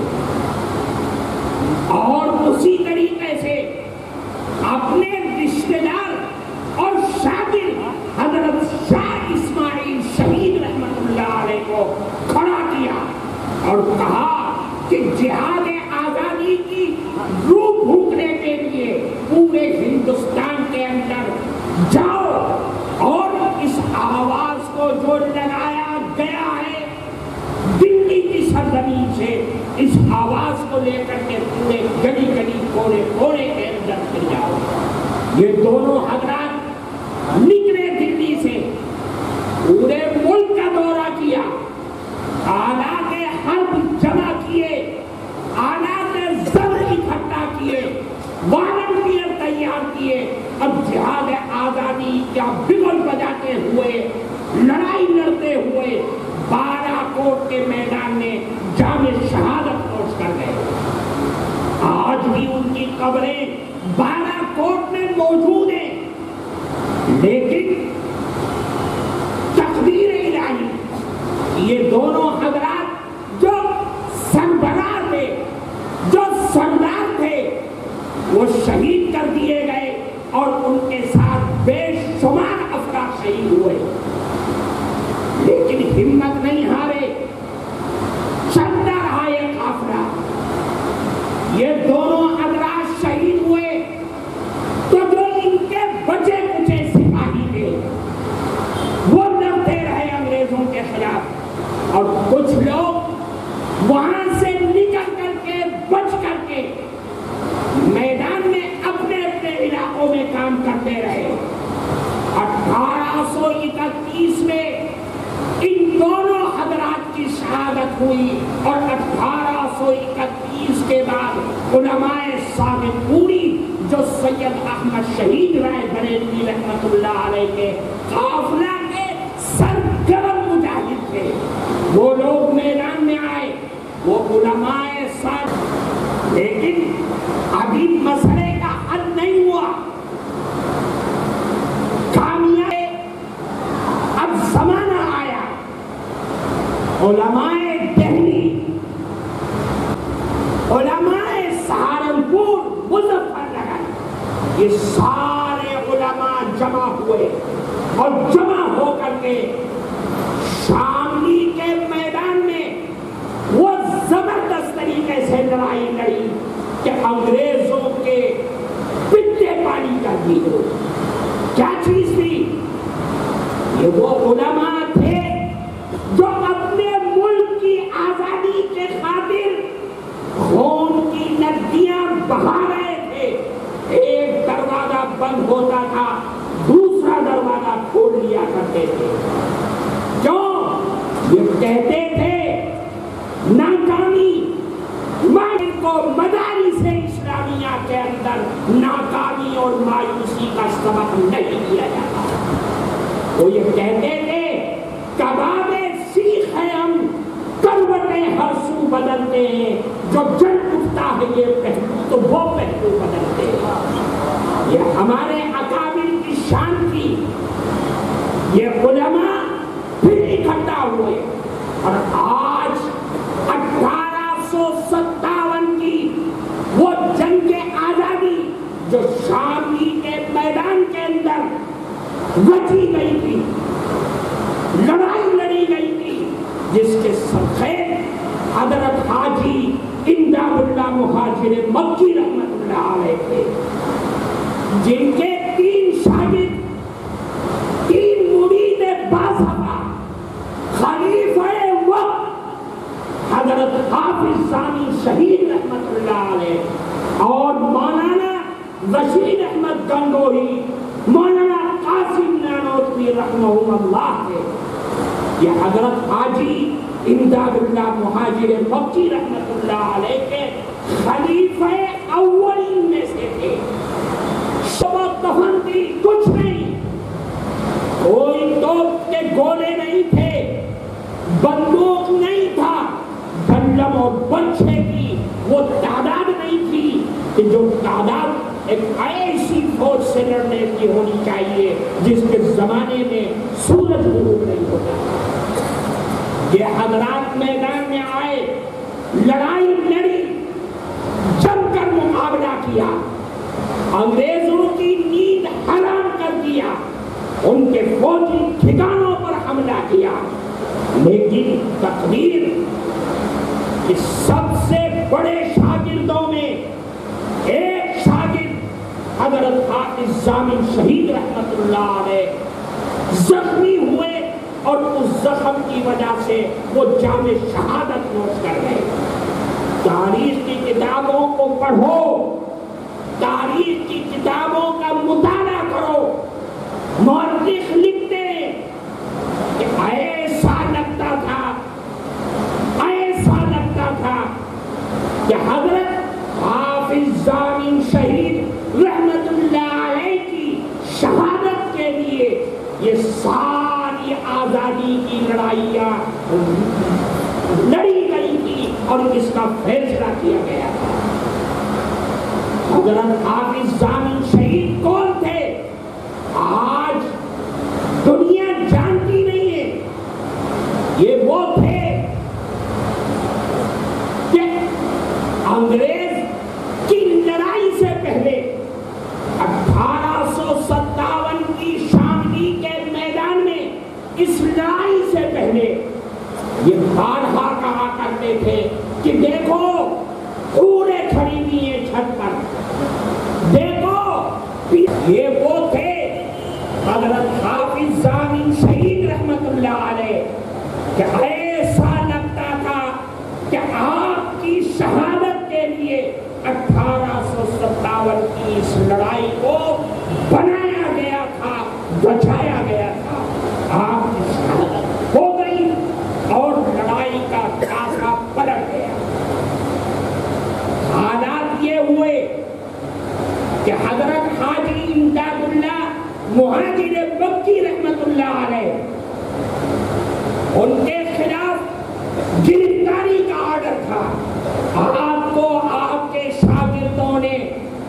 اور اسی طریقے سے اپنے رشتے دار اور شاگرد حضرت شاہ اسماعیل شہید رحمۃ اللہ علیہ کو کھڑا کیا اور کہا کہ جہاد آزادی کی روح پھونکنے کے لیے پورے ہندوستان کے اندر جاؤ اور اس آواز کو جو لگایا گیا ہے دلی کی سرزمین سے، اس آواز کو لے کر کے پورے گلی گلی کونے کونے کے اندر پھر جاؤ۔ یہ دونوں حضرات نکلے دلی سے، پورے ملک کا دورہ کیا، آلات حرب جمع کیے، آلات زبر اکٹھا کیے، والنٹیئر تیار کیے، اب جہاد آزادی کا بگل بجاتے ہوئے، لڑائی لڑتے ہوئے بارہ کوٹ کے میدان میں جام شہادت نوش کر گئے۔ آج بھی ان کی قبریں بارہ کوٹ میں موجود ہیں، لیکن تقدیر الہی یہ دونوں حضرات جو سربراہ تھے، جو سردار تھے، وہ شہید کر دیے گئے اور ان کے ساتھ بے شمار افراد شہید ہوئے، لیکن ہمت نہیں ہارے، چلتا رہا یہ قافلہ۔ یہ دونوں حضرات شہید ہوئے تو جو ان کے بچے کچے سپاہی تھے وہ لڑتے رہے انگریزوں کے خلاف، اور کچھ لوگ وہاں سے نکل کر کے بچ کر کے میدان میں اپنے اپنے علاقوں میں کام کرتے رہے۔ اٹھارہ سو اکتیس میں ان دونوں حضرات کی شہادت ہوئی، اور اٹھارہ سو اکتیس کے بعد علماء صادق پوری جو سید احمد شہید رائے بریلوی رحمۃ اللہ علیہ کے قافلہ کے سرگرم مجاہد تھے، وہ لوگ میدان میں آئے، وہ علماء صادق، لیکن ابھی مسئلے کا حل نہیں ہوا۔ اب زمانہ آیا، علماء دہلی، علماء سہارنپور، مظفر نگر، یہ سارے علماء جمع ہوئے اور جمع ہو کر کے شاملی کے میدان میں وہ زبردست طریقے سے لڑائی لڑی کہ انگریزوں کے پٹے پانی کر دی ہو۔ کیا چیز تھی؟ یہ وہ علماء تھے جو اپنے ملک کی آزادی کے خاطر خون کی ندیاں بہا رہے تھے۔ ایک دروازہ بند ہوتا تھا، دوسرا دروازہ کھول لیا کرتے تھے۔ کیوں؟ یہ کہتے تھے ناکامی کو مدارس اسلامیہ کے اندر ناکامی اور مایوسی کا سبق نہیں دیا جاتا۔ وہ یہ کہتے تھے کباب سیخ ہے ہم، کروٹیں ہر سو بدلتے ہیں، جو جنگ اٹھتا ہے یہ پہلو تو وہ پہلو بدلتے ہیں۔ یہ ہمارے اکابر کی شان تھی۔ یہ علماء پھر اکٹھا ہوئے اور آج اٹھارہ سو ستاون کی وہ جنگ آزادی جو شاملی کے میدان میدان کے اندر رچی گئی تھی، لڑائی لڑی گئی تھی، جس کے سرخیر حضرت حاجی امداد اللہ مہاجر مکی رحمت اللہ علیہ تھے، جن کے تین شاگرد، تین مرید باصفا خلیفہ وقت حضرت حافظ ثانی شہید رحمت اللہ علیہ اور مولانا رشید احمد گنگوہی، مولانا قاسم نانوتوی رحمہ اللہ تھے۔ یہ حضرت حاجی امداد اللہ مہاجر مکی رحمت اللہ علیہ کے خلیفہ اولین میں سے تھے۔ شب دفن تھی، کچھ نہیں، کوئی توپ کے گولے نہیں تھے، بندوق نہیں تھا، بلم اور بچے کی وہ تعداد نہیں تھی کہ جو تعداد ایک ایسی فوج سے لڑنے کی ہونی چاہیے جس کے زمانے میں سورج غروب نہیں ہوتا۔ یہ حضرات میدان میں آئے، لڑائی لڑی، جم کر مقابلہ کیا، انگریزوں کی نیند حرام کر دیا، ان کے فوجی ٹھکانوں پر حملہ کیا، لیکن تقدیر کہ سب سے بڑے شاگردوں میں ایک شاگرد حضرت حافظ ضامن شہید رحمت اللہ علیہ زخمی ہوئے اور اس زخم کی وجہ سے وہ جام شہادت نوش کر گئے۔ تاریخ کی کتابوں کو پڑھو، تاریخ کی کتابوں کا مطالعہ کرو، مورخ لکھتے ہیں کہ ایسا لگتا تھا ایسا لگتا تھا کہ حضرت حافظ ضامن شہید رحمت اللہ علیہ کی شہادت کے لیے یہ ساری آزادی کی لڑائیاں لڑی گئی تھی اور اس کا فیصلہ کیا گیا تھا۔ حضرت حافظ ضامن شہید کون تھے آج دنیا جانتی نہیں ہے۔ یہ وہ تھے کہ انگریز کی لڑائی سے پہلے اٹھارہ سو ستاون کی شاملی کے میدان میں اس لڑائی سے پہلے یہ بارہا کہا کرتے تھے کہ دیکھو پورے کھڑی ہوئی ہیں چھت پر، دیکھو یہ وہ تھے حضرت حافظ ضامن شہید رحمت اللہ علیہ کہ ایسا لگتا تھا کہ آپ کی شہادت کے لیے اٹھارہ سو ستاون کی اس لڑائی کو بنایا گیا تھا، بچایا گیا تھا۔ آپ کی شہادت ہو گئی اور لڑائی کا کاسا پلٹ گیا۔ حالات یہ ہوئے کہ حضرت حاجی امداد اللہ مہاجر مکی رحمت اللہ علیہ ان کے خلاف گرفتاری کا آرڈر تھا۔ آپ کو آپ کے شاگردوں نے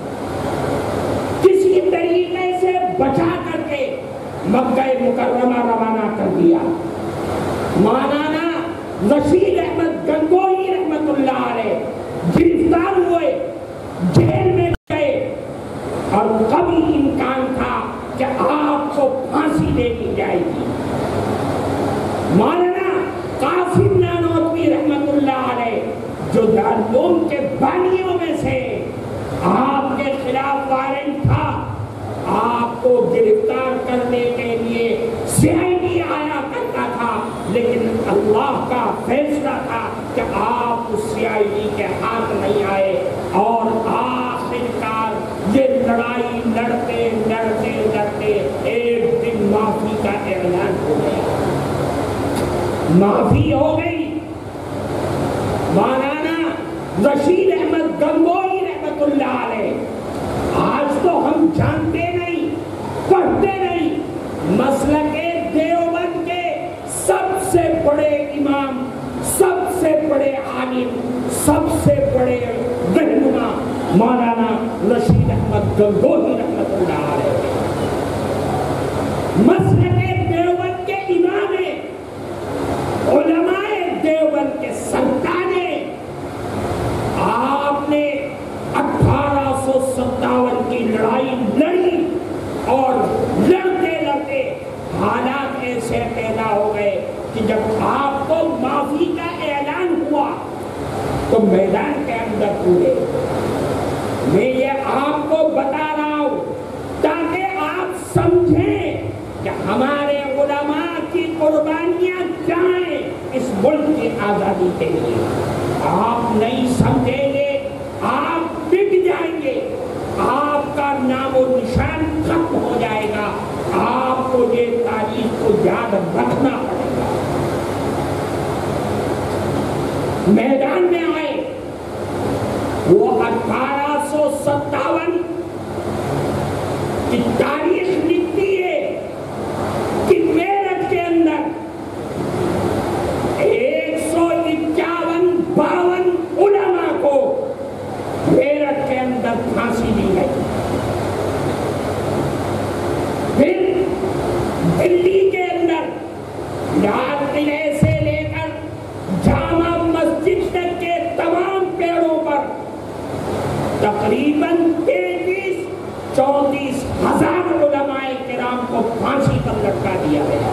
کسی طریقے سے بچا کر کے مکہ مکرمہ روانہ کر دیا۔ مولانا رشید احمد گنگوہی رحمت اللہ علیہ گرفتار ہوئے، جیل میں گئے اور کبھی امکان تھا کہ آپ کو پھانسی دے دی جائے گی۔ مولانا قاسم نانوتوی رحمت اللہ علیہ جو دارالعلوم کے بانیوں میں سے، آپ کے خلاف وارنٹ تھا، آپ کو گرفتار کرنے کے لیے سی آئی ڈی آیا کرتا تھا، لیکن اللہ کا فیصلہ تھا کہ آپ اس سی آئی ڈی کے ہاتھ نہیں آئے اور آخر کار یہ لڑائی لڑتے لڑتے لڑتے ایک دن معافی کا اعلان ہو گیا، معافی ہو گئی۔ مولانا رشید احمد گنگوہی رحمت اللہ علیہ، آج تو ہم جانتے نہیں، پڑھتے نہیں، مسلک دیوبند کے سب سے بڑے امام، سب سے بڑے عالم، سب سے بڑے رہنما مولانا رشید احمد گنگوہی رحمت اللہ علیہ، مسلک دیوبند کے امام ہیں، علماء دیوبند کے سرتاج ہیں۔ آپ نے اٹھارہ سو ستاون کی لڑائی لڑی اور اور لڑتے لڑتے حالات ایسے پیدا ہو گئے کہ جب آپ کو معافی کا اعلان ہوا تو میدان کے اندر پورے میں یہ آپ کو بتا رہا ہوں تاکہ آپ سمجھیں کہ ہمارے علماء کی قربانیاں جائیں اس ملک کی آزادی کے لیے. آپ نہیں سمجھیں گے آپ مٹ جائیں گے, آپ کا نام و نشان ختم ہو جائے گا. آپ کو یہ تاریخ کو یاد رکھنا پڑے گا. میدان میں آئے وہ اٹھارہ سو ستاون کی تاریخ لکھتی ہے کہ میرٹھ کے اندر ایک سو اکیاون باون علماء کو میرٹھ کے اندر پھانسی دی گئی. پھر دلی کے اندر لال قلعے سے لے کر جامع مسجد تک کے تمام پیڑوں پر تقریباً تینتیس چونتیس ہزار علماء کرام کو پھانسی پر لٹکا دیا گیا.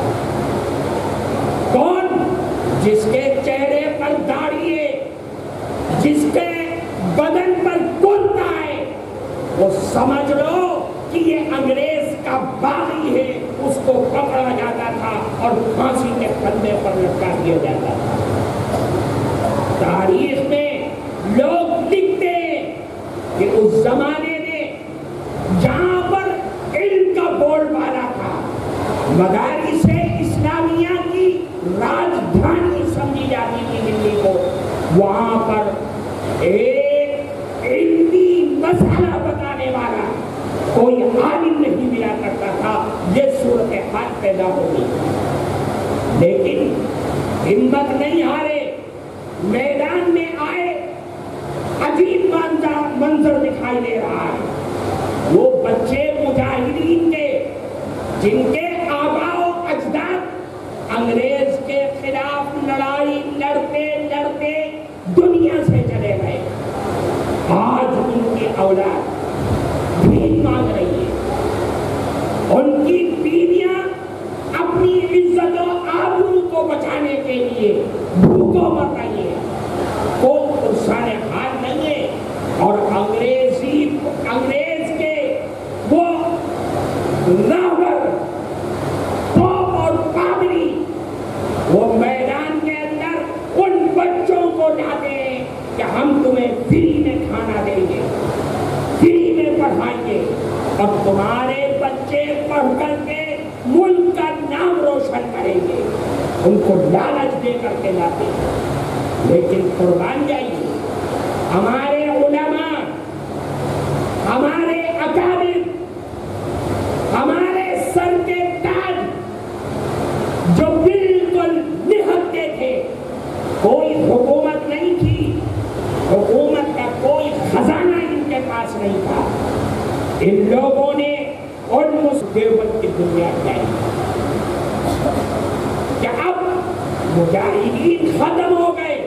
کون؟ جس کے چہرے پر داڑھی ہے, جس کے بدن پر کرتا ہے, وہ سمجھ لو کہ یہ انگریز کا باغی ہے. اس کو پکڑا جاتا تھا اور پھانسی کے پھندے پر لٹکا دیا جاتا تھا. تاریخ میں لوگ لکھتے ہیں کہ اس زمانے میں جہاں پر علم کا بول بالا تھا, مدارس اسلامیہ کی راجدھانی سمجھی جاتی تھی دلی کو, وہاں پر ایک علمی مسئلہ بتانے والا کوئی عالم نہیں ملا کرتا تھا. یہ صورتحال پیدا ہو گئی. لیکن ہمت نہیں ہارے, میدان میں آئے. عجیب منظر دکھائی دے رہا ہے. وہ بچے مجاہدین کے جن کے آباء و اجداد انگریز کے خلاف لڑائی لڑتے لڑتے دنیا سے چلے گئے, آج ان کی اولاد بھیک مانگ رہی ہے. ان کی بیویاں اپنی عزت و آبرو کو بچانے کے لیے بھوکوں مر رہی ہے. کوئی پرسان حال نہیں ہے. اور انگریزی انگریز کے وہ راہبر پوپ اور پادری وہ میدان کے اندر ان بچوں کو لاتے ہیں کہ ہم تمہیں فری میں کھانا دیں گے, فری میں پڑھائیں گے, اور تمہارے بچے پڑھ کر کے ملک کا نام روشن کریں گے. ان کو لالچ دے کر کے لاتے ہیں. لیکن قربان جائیے, ہمارے علماء, ہمارے اکابر, ہمارے سر کے تاج جو بالکل نہتے تھے, کوئی حکومت نہیں تھی, حکومت کا کوئی خزانہ ان کے پاس نہیں تھا. ان لوگوں نے آلموسٹ دیوبند کی دنیا اٹھائی کہ اب مجاہدین ختم ہو گئے,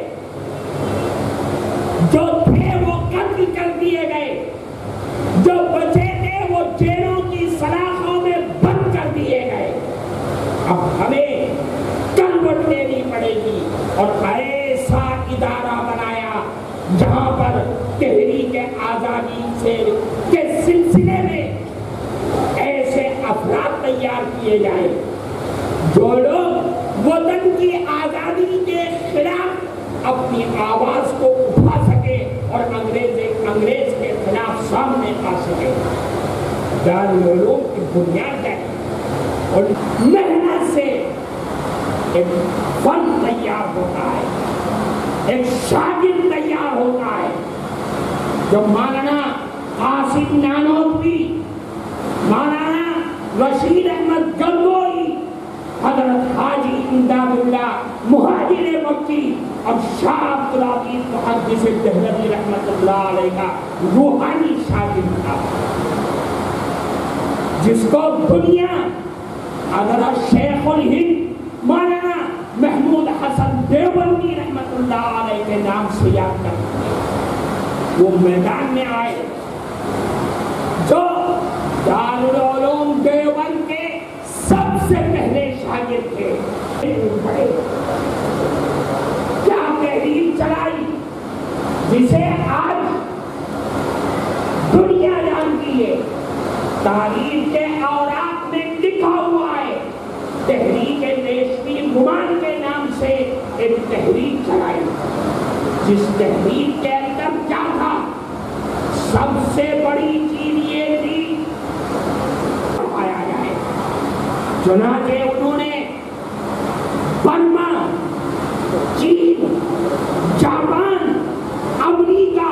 جو تھے وہ قتل کر دیے گئے, جو بچے تھے وہ جیلوں کی سلاخوں میں بند کر دیے گئے. اب ہمیں کلوٹ لینی پڑے گی اور ایسا ادارہ بنایا جہاں پر تحریک آزادی سے کے سلسلے میں ایسے افراد تیار کیے جائیں جو لوگ وطن کی آزادی کے خلاف اپنی آواز کو اٹھا سکے اور انگریز انگریز کے خلاف سامنے آ سکے. دارالعلوم کی بنیاد ہے اور محنت سے ایک فن تیار ہوتا ہے, ایک شاگرد تیار ہوتا ہے. جو مولانا قاسم نانوتوی, مولانا رشید احمد گنگوئی, حضرت حاجی امداد اللہ مہاجر مکی اور شاہ عبدالعزیز محدث دہلوی رحمت اللہ علیہ کا روحانی شاگرد تھا, جس کو دنیا حضرت شیخ الہند مولانا محمود حسن دیوبندی رحمت اللہ علیہ کے نام سے یاد کرتے ہیں. وہ میدان میں آئے جو दारुल-उलूम देवबंद के सबसे पहले शागिर्द थे। क्या तहरीर चलाई जिसे आज दुनिया जानती है। तारीख के औरात में लिखा हुआ है, तहरीक रेशमी गुमान के नाम से एक तहरीर चलाई, जिस तहरीर के अंदर क्या था, सबसे बड़ी चीज ये थी आया जाए। चुनाचे उन्होंने बर्मा, चीन, जापान, अमेरिका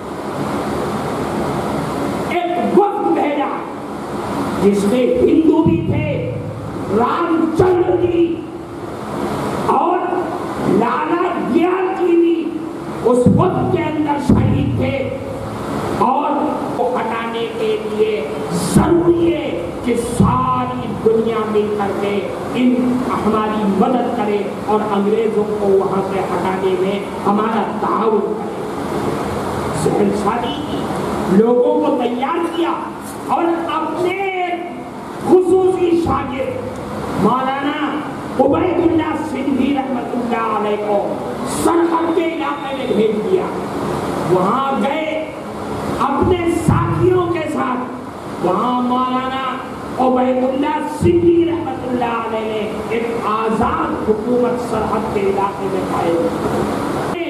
एक वक्त भेजा जिसमें हिंदू भी थे, रामचंद्र जी और लाला ज्ञान जी भी उस वक्त के अंदर शहीद थे। और को हटाने के लिए जरूरी है कि सारी दुनिया मिलकर के इन हमारी मदद करे और अंग्रेजों को वहां से हटाने में हमारा ताउन करे। शहनशाही की लोगों को तैयार किया और अपने खुसूसी शागिर्द मौलाना उबैदुल्लाह सिंधी रहमतुल्लाह अलैह को सरहद के इलाके में भेज दिया। वहां गए अपने साथियों के साथ। वहां मौलाना उबैदुल्लाह सिंधी रहमतुल्लाह अलैह ने एक आजाद हुकूमत सरहद के इलाके में कायम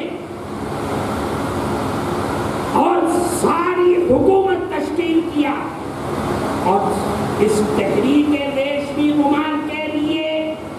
और सारी हुकूमत तश्कील किया। और इस तहरीक रेशमी गुमान के लिए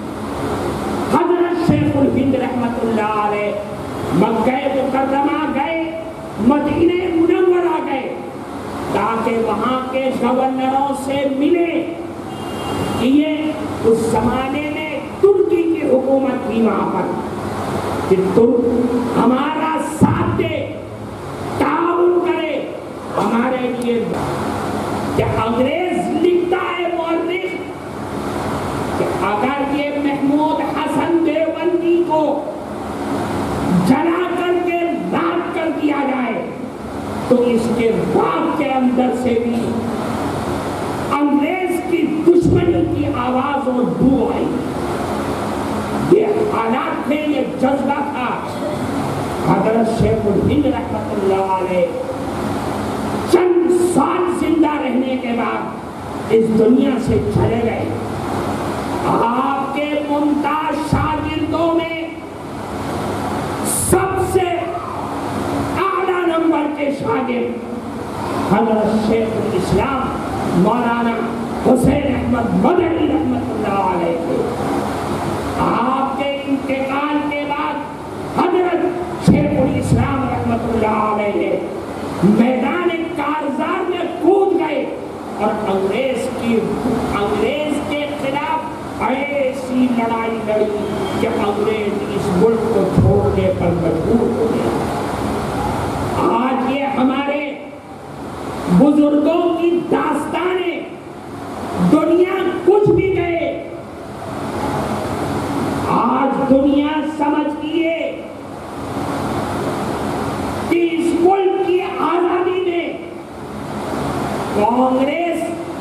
हजरत शेखुल हिंद रहमतुल्लाह अलैह मक्का मुकर्रमा गए, मदीने मुनव्वरा गए, ताकि वहां के गवर्नरों से मिले। ये उस जमाने में तुर्की की हुकूमत थी वहां पर कि तुम हमारा साथ दे, ताउन करे हमारे लिए। क्या अंग्रेज लिखता है मौलिक कि अगर ये महमूद हसन देवबंदी को जला करके राख कर दिया जाए तो इसके बाप के अंदर से भी अंग्रेज की दुश्मनी की आवाज और बू आई। ये हालात थे, ये जज्बा था। हजरत शेखुल हिंद रहमतुल्लाह अलैह चंद साल जिंदा रहने के बाद इस दुनिया से चले गए। आपके मुमताज शागिर्दों में सबसे आला नंबर के शागिर्द हजरत शेखुल इस्लाम मौलाना हुसैन अहमद मदनी रहमतुल्लाह अलैह थे। आपके इंतकाल के बाद हजरत शेखुल इस्लाम रहमतुल्लाह अलैह ने मैदान कारजार में कूद गए और अंग्रेज की अंग्रेज के खिलाफ ऐसी लड़ाई लड़ी कि अंग्रेज इस मुल्क को छोड़ने पर मजबूर हो गया। आज ये हमारे बुजुर्गों की दास्तानें दुनिया कुछ भी गए, आज दुनिया समझती है कि इस मुल्क की आजादी में कांग्रेस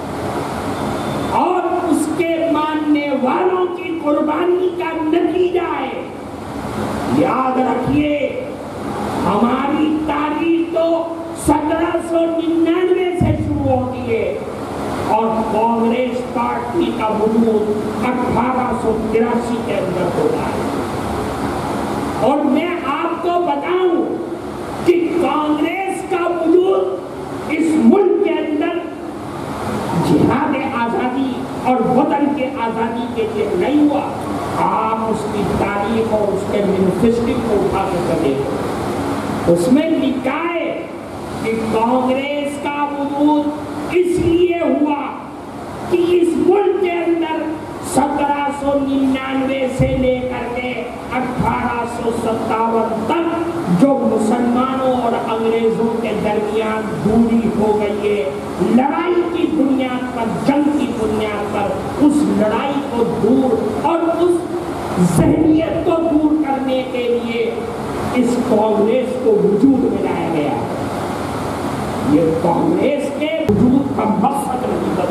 और उसके मानने वालों की कुर्बानी का नतीजा है। याद रखिए, हमारी तारीख तो सत्रह सौ निन्यानवे से शुरू होती है और कांग्रेस पार्टी का वजूद अठारह सौ तिरासी के अंदर होता है। और मैं आपको बताऊं कि कांग्रेस का वजूद इस मुल्क के अंदर जिहाद आजादी और वतन के आजादी के लिए नहीं हुआ। आप उसकी तारीख और उसके मैनिफेस्टो को उठा कर देखो, उसमें लिखा है कि कांग्रेस का वजूद इसलिए हुआ कि इस मुल्क के अंदर सत्रह सौ निन्यानवे से लेकर के अठारह सौ सत्तावन तक जो मुसलमानों और अंग्रेजों के दरमियान दूरी हो गई है, लड़ाई की बुनियाद पर, जंग की बुनियाद पर, उस लड़ाई को दूर और उस ज़हनियत को दूर करने के लिए इस कांग्रेस को वजूद में लाया गया। ये कांग्रेस के वजूद का मकसद नहीं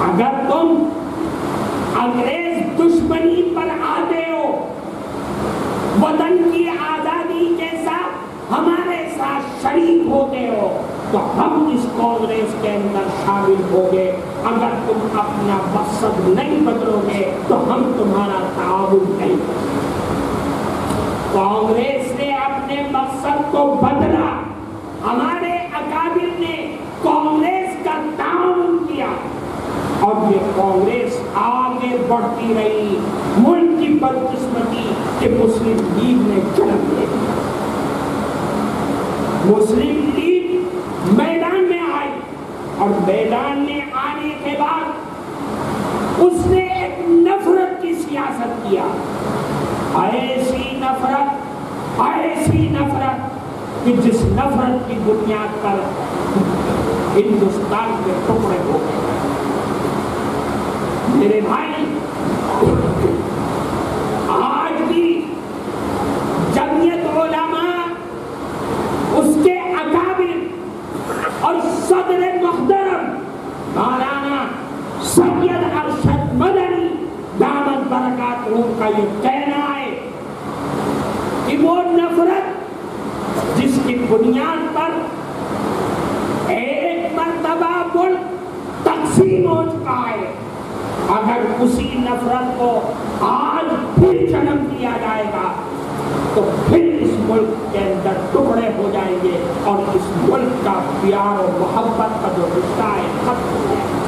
اگر تم انگریز دشمنی پر آتے ہو، وطن کی آزادی کے ساتھ ہمارے ساتھ شریک ہوتے ہو، تو ہم اس کانگریس کے اندر شامل ہو گے۔ اگر تم اپنا مقصد نہیں بدلو گے تو ہم تمہارا تعاون نہیں کریں گے۔ کانگریس نے اپنے مقصد کو بدلا، ہمارے اکابر نے کانگریس کا تعاون کیا، اور یہ کانگریس آگے بڑھتی رہی۔ ملک کی بدقسمتی کہ مسلم لیگ نے جنم لے لیا۔ مسلم لیگ میدان میں آئی، اور میدان میں آنے کے بعد اس نے ایک نفرت کی سیاست کیا، ایسی نفرت ایسی نفرت کہ جس نفرت کی بنیاد پر ہندوستان کے ٹکڑے ہو گئے۔ میرے بھائی، آج بھی جمعیت علماء، اس کے اکابر اور صدر محترم مولانا سید ارشد مدنی دامت برکاتہ کا یہ کہنا ہے کہ وہ نفرت جس کی بنیاد پر ایک مرتبہ ملک تقسیم ہو چکا ہے، اگر اسی نفرت کو آج پھر جنم دیا جائے گا تو پھر اس ملک کے اندر ٹکڑے ہو جائیں گے، اور اس ملک کا پیار و محبت کا جو رشتہ ہے ختم ہو جائے گا۔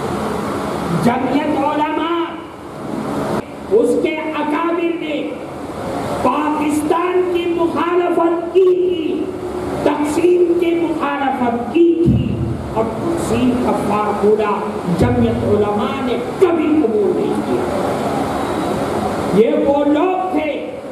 جمعیت علماء، اس کے اکابر نے پاکستان کی مخالفت کی تھی، تقسیم کی مخالفت کی تھی، اور تقسیم کا فارمولہ جمعیت علماء نے کبھی قبول نہیں کیا۔ یہ وہ لوگ تھے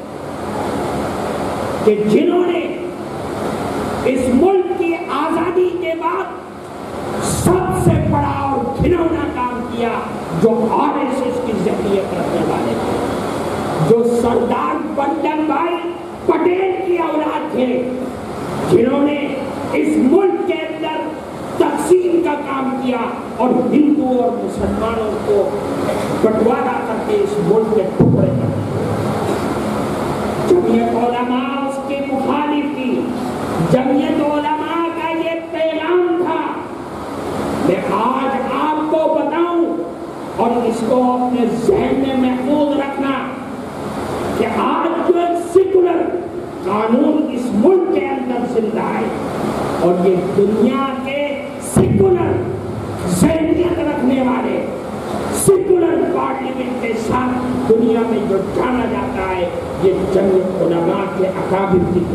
کہ جنہوں نے اس ملک کی آزادی کے بعد سب سے بڑا اور گھنونا کام کیا، جو آر ایس ایس کی ذہنیت رکھنے والے تھے، جو سردار ولبھ بھائی پٹیل کی اولاد تھے، جنہوں نے اس ملک کے اندر تقسیم کا کام کیا اور ہندو اور مسلمانوں کو بٹوارا کر کے اس ملک کے ٹکڑے کر دیا۔ جمعیت علماء اس کی مخالف تھی۔ جمعیت علماء کا یہ پیغام تھا۔ میں آج آپ کو بتاؤں، اور اس کو اپنے ذہن میں محفوظ رکھنا، کہ آج جو ایک سیکولر قانون اس ملک کے اندر زندہ ہے، اور یہ دنیا کے سیکولر ذہنیت رکھنے والے سیکولر پارلیمنٹ کے ساتھ دنیا میں جو جانا جاتا ہے، یہ جمعیت علماء کے اکابر تھے۔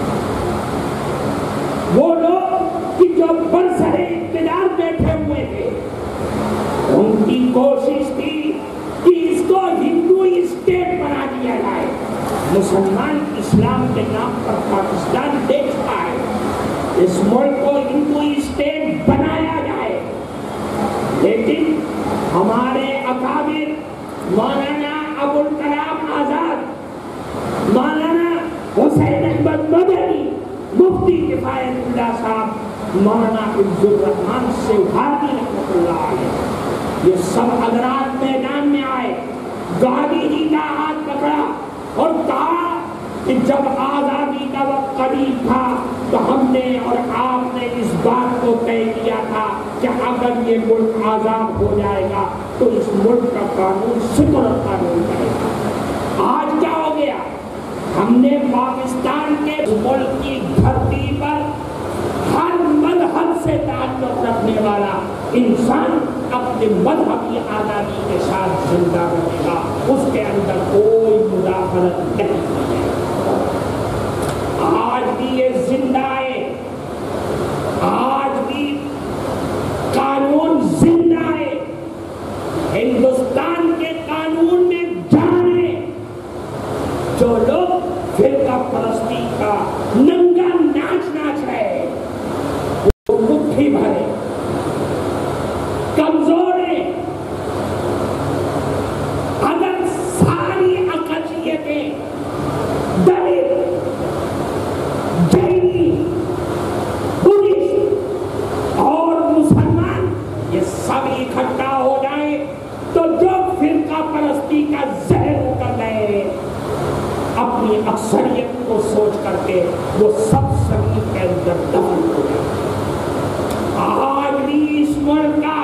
وہ لوگ کہ جو برسر اقتدار بیٹھے ہوئے تھے، ان کی کوشش تھی کہ اس کو ہندو اسٹیٹ بنا دیا جائے۔ مسلمان اسلام کے نام پر پاکستان دیکھتا ہے، اس ملک کو ہندو اسٹیٹ بنایا جائے، لیکن ہمارے اکابر مولانا ابوالکلام آزاد، مولانا حسین احمد مدنی، مفتی کفایت اللہ صاحب، مولانا عبد الرحمان سیوھارتی رحمۃ اللہ علیہ، یہ سب حضرات میدان میں آئے، گاندھی جی کا ہاتھ پکڑا اور کہا کہ جب آزادی کا وقت قریب تھا تو ہم نے اور آپ نے اس بات کو طے کیا تھا کہ اگر یہ ملک آزاد ہو جائے گا تو اس ملک کا قانون سیکولر قانون کرے گا۔ آج کیا ہو گیا؟ ہم نے پاکستان کے ملک کی دھرتی پر ہر مذہب سے تعلق رکھنے والا انسان اپنے مذہبی آزادی کے ساتھ زندہ رہے گا، اس کے اندر کوئی مداخلت نہیں ہے۔ آج بھی یہ زندہ ہے، آج بھی قانون زندہ ہے۔ ہندوستان کے قانون میں جان ہے۔ جو لوگ فرقہ پرستی کا ننگا ناچ ناچ رہے، وہ مٹھی بھرے کمزور ہیں۔ اگر ساری اقلیتیں دلت، جینی، اکثریت کو سوچ کر کے وہ سب زمین کے اندر دفن ہو گئے۔ آج بھی اس ملک کا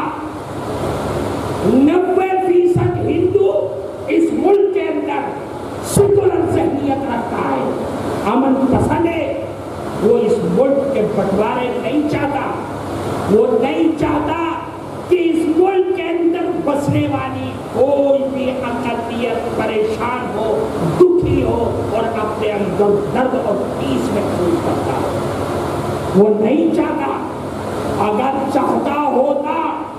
نبے فیصد ہندو اس ملک کے اندر سیکولر ذہنیت رکھتا ہے، امن پسند ہے، وہ اس ملک کے بٹوارے نہیں چاہتا، وہ نہیں چاہتا کہ اس ملک کے اندر بسنے والی کوئی بھی اقلیت پریشان ہو، دکھی ہو اور اپنے اندر درد اور پیس محسوس کرتا ہو، وہ نہیں چاہتا۔ اگر چاہتا ہوتا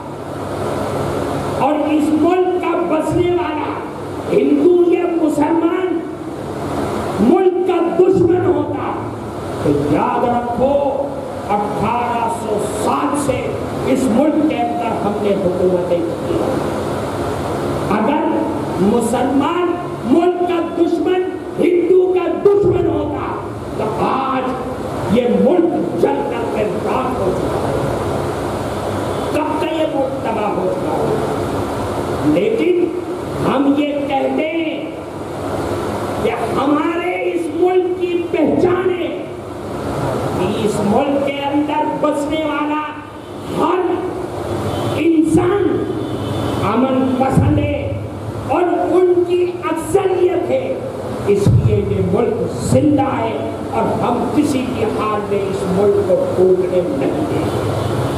اور اس ملک کا بسنے والا ہندو یا مسلمان ملک کا دشمن ہوتا تو یاد رکھو اٹھارہ سو سات سے اس ملک کے اندر ہم نے حکومتیں کی۔ اگر مسلمان ملک کا دشمن ہندو کا دشمن ہوتا تو آج یہ ملک جل کر کے راکھ ہو چکا ہے، کب کا یہ ملک تباہ ہو چکا ہے۔ لیکن ہم یہ کہتے ہیں کہ ہمارے اس ملک کی پہچان ہے کہ اس ملک کے اندر بسنے والا ہر انسان امن پسند ہے اور ان کی اکثریت ہے، اس لیے یہ ملک زندہ ہے اور ہم کسی بھی حال میں اس ملک کو ٹوٹنے نہیں دیں گے۔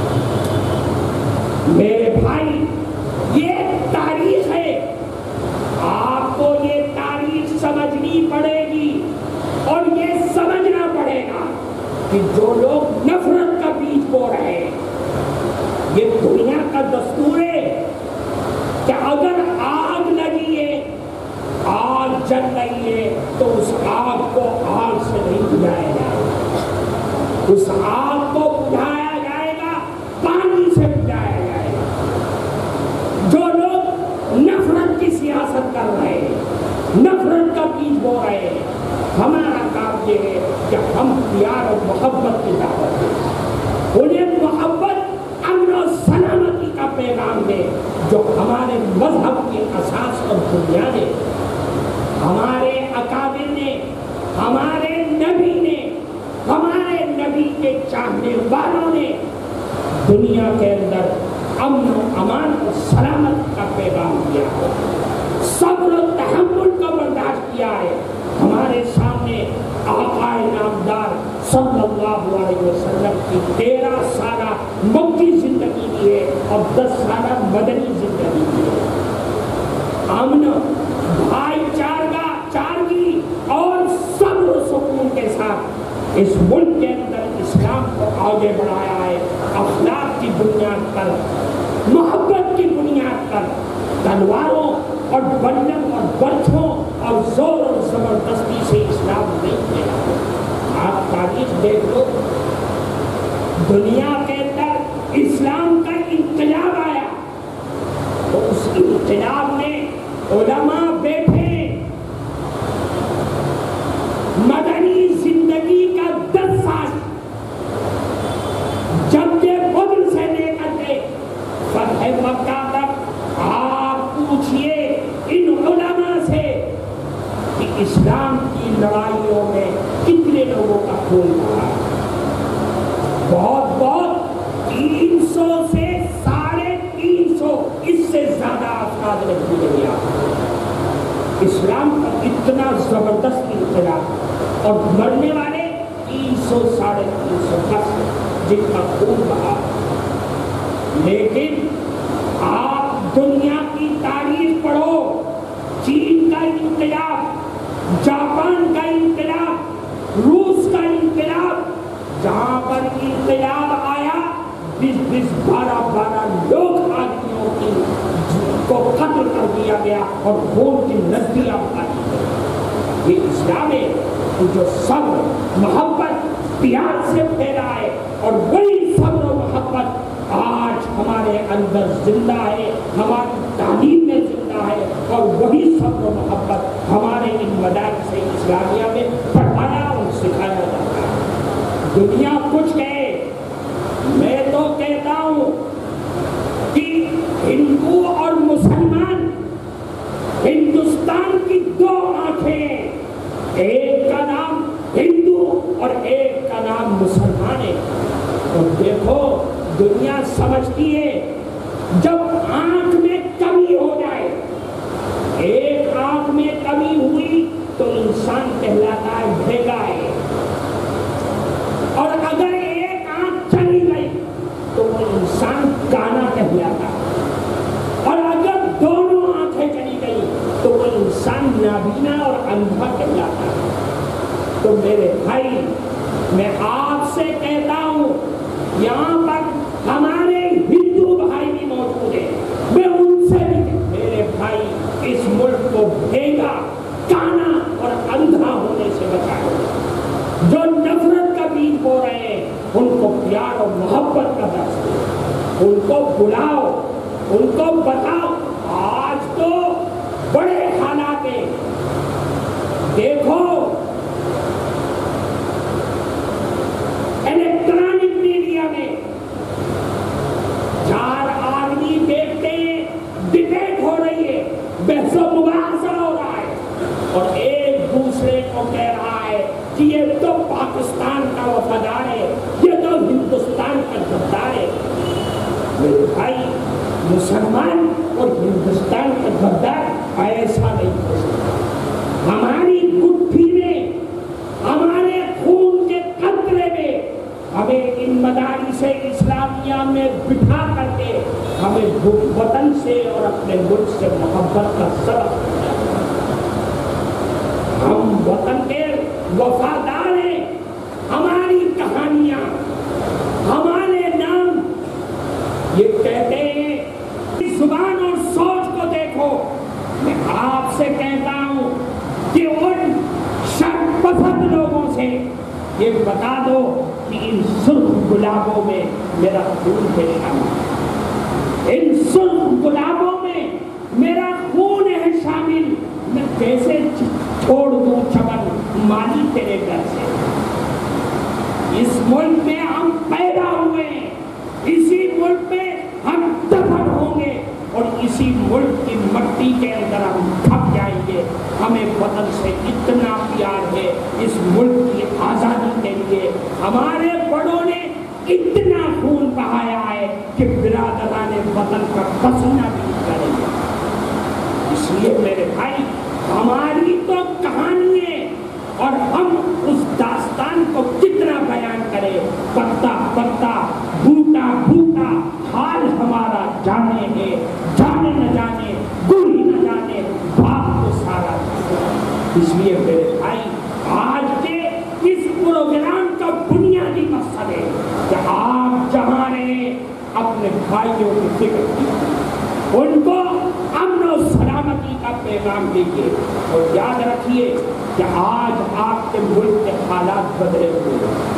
میرے بھائی یہ تاریخ ہے، آپ کو یہ تاریخ سمجھنی پڑے گی اور یہ سمجھنا پڑے گا کہ جو لوگ نفرت کا بیج بو رہے ہیں، یہ دنیا کا دستور ہے کہ اگر آگ لگی ہے، آگ جل رہی ہے تو اس آگ کو آگ سے نہیں بجھایا جائے گا، اس آگ کو بجھایا جائے گا پانی سے بجھایا جائے گا۔ جو لوگ نفرت کی سیاست کر رہے ہیں، نفرت کا بیج بو رہے ہیں، ہمارا کام یہ ہے کہ ہم پیار اور محبت کی دعوت دیں، انہیں محبت، امن و سلامتی کا پیغام دیں جو ہمارے مذہب کی اساس اور بنیاد ہے۔ ہمارے اکابر نے، ہمارے نبی نے، ہمارے نبی کے چاہنے والوں نے دنیا کے اندر امن و امان اور سلامت کا پیغام دیا ہے، صبر و تحمل کا برداشت کیا ہے۔ ہمارے سامنے آقا نامدار صلی اللہ علیہ وسلم کی تیرہ سالہ مکی زندگی دی ہے اور دس سالہ مدنی زندگی دی ہے۔ امن، بھائی چارگا چارگی اور صبر و سکون کے ساتھ اس ملک کے اندر اسلام کو آگے بڑھایا ہے، اخلاق کی بنیاد پر، محبت کی بنیاد پر، تلواروں اور بندوں اور برچھوں اور زور اور زبردستی سے اسلام نہیں کیا۔ آپ تاریخ دیکھ لو، دنیا کے اندر اسلام کا انقلاب آیا تو اس انقلاب میں علماء بیٹھے، مدنی زندگی کا دس سال جب یہ بدر سے لے کر کے فتح مکہ تک آپ پوچھئے ان علماء سے کہ اسلام کی لڑائیوں میں کتنے لوگوں کا خون بہا؟ بہت بہت تین سو سے ساڑھے تین سو، اس سے زیادہ افراد نے خون دیا۔ اسلام کا اتنا زبردست انقلاب اور مرنے والے تین سو ساڑھے تین سو بس جن کا خون بہا۔ لیکن آپ دنیا کی تاریخ پڑھو، چین کا انقلاب، جاپان کا انقلاب، روس کا انقلاب، جہاں پر انقلاب آیا بیس بیس بارہ بارہ لوگ آدمیوں کی کو قتل کر دیا گیا اور خون کی ندیاں بہائی گئی۔ یہ اسلام ہے جو صبر، محبت، پیار سے پھیلا ہے اور وہی صبر و محبت آج ہمارے اندر زندہ ہے، ہماری تعلیم میں زندہ ہے اور وہی صبر و محبت ہمارے ان مدارس اسلامیہ میں پڑھایا اور سکھایا جاتا ہے۔ دنیا کچھ کہے، میں تو کہتا ہوں کہ ہندو اور مسلمان ہندوستان کی دو آنکھیں، ایک اور ایک کا نام مسلمان ہے۔ اور دیکھو دنیا سمجھتی ہے جب آنکھ میں کمی ہو جائے، ایک آنکھ میں کمی ہوئی تو انسان کہلاتا ہے بھیگا ہے، اور اگر ایک آنکھ چلی گئی تو وہ انسان کانا کہلاتا ہے، اور اگر دونوں آنکھیں چلی گئی تو وہ انسان نابینا اور اندھا کہلاتا ہے۔ تو میرے بھائی میں آپ سے کہتا ہوں، یہاں پر ہمارے ہندو بھائی بھی موجود ہیں، میں ان سے بھی، میرے بھائی اس ملک کو بھیگا، کانا اور اندھا ہونے سے بچائیں۔ جو نفرت کا بیج بو رہے ہیں ان کو پیار اور محبت کا درس دو، ان کو بلاؤ، ان کو بتاؤ۔ آج تو بڑے حالات ہیں، دیکھو الیکٹرانک میڈیا میں چار آدمی دیکھتے ہیں، ڈبیٹ ہو رہی ہے، بحث و مباحثہ ہو رہا ہے، اور ایک دوسرے کو کہہ رہا ہے کہ یہ تو پاکستان کا وفادار ہے، یہ تو ہندوستان کا غدار ہے۔ میرے بھائی مسلمان اور ہندوستان کا غدار ایسا نہیں ہو سکتا۔ ہماری گٹھی میں، ہمارے خون کے قطرے میں ہمیں ان مدارس اسلامیہ میں بٹھا کر کے ہمیں وطن سے اور اپنے ملک سے محبت کا سبق دیا۔ ہم وطن کے وفادار ہیں، ہماری کہانیاں، ہمارے نام یہ کہتے ہیں، زبان اور سوچ کو دیکھو۔ میں آپ سے کہتا ہوں کہ ان شرط پسند لوگوں سے یہ بتا دو کہ ان سرخ گلابوں میں میرا خون ہے شامل، ان سرخ گلابوں میں میرا خون ہے شامل، میں کیسے چھوڑ دوں چمن مالی تیرے گھر سے۔ اس ملک میں ہم پیدا ہوئے ہیں، اسی ملک میں ہم دفن ہوں گے، اور اسی ملک کی مٹی کے اندر ہم کھپ جائیں گے۔ ہمیں وطن سے اتنا پیار ہے، اس ملک کی آزادی کے لیے ہمارے بڑوں نے اتنا خون بہایا ہے کہ برادران وطن کا پسینہ بھی کریں گے۔ اس لیے میرے بھائی ہماری تو کہانی ہے، اور ہم اس داستان کو کتنا بیان کریں، پتا پتا بوٹا بوٹا حال ہمارا جانے ہے، جانے نہ جانے گولی نہ جانے باپ کو سارا۔ اس لیے میرے بھائی آج کے اس پروگرام کا بنیادی مقصد ہے کہ آپ جہاں رہیں اپنے بھائیوں کی فکر کیجیے، ان کو امن و سلامتی کا پیغام دیجیے، اور یاد رکھیے کہ آج آپ کے ملک کے حالات بدلے ہوئے ہیں۔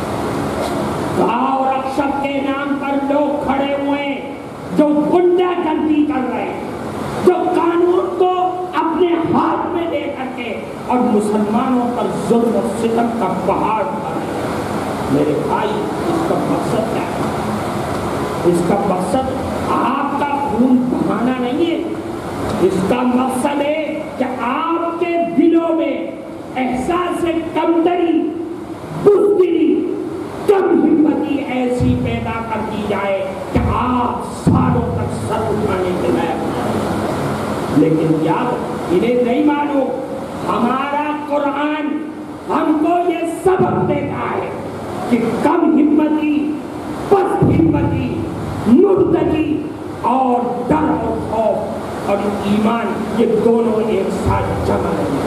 گاؤں رکشک کے نام پر لوگ کھڑے ہوئے جو غنڈہ گردی کر رہے ہیں، جو قانون کو اپنے ہاتھ میں لے کر کے اور مسلمانوں پر ظلم و ستم کا پہاڑ اٹھا رہے ہیں۔ میرے بھائی اس کا مقصد کیا ہے؟ اس کا مقصد آپ کا خون بہانا نہیں ہے، اس کا مقصد ہے کہ آپ کے دلوں میں احساس کمتری، بزدلی، کم ہمتی ایسی پیدا کر دی جائے کہ آپ سالوں تک سر اٹھانے کے لائق ہیں۔ لیکن یاد انہیں نہیں معلوم، ہمارا قرآن ہم کو یہ سبق دیتا ہے کہ کم ہمتی، پست ہمتی، مردگی اور ڈر اور خوف اور ایمان یہ دونوں ایک ساتھ جمع رہے۔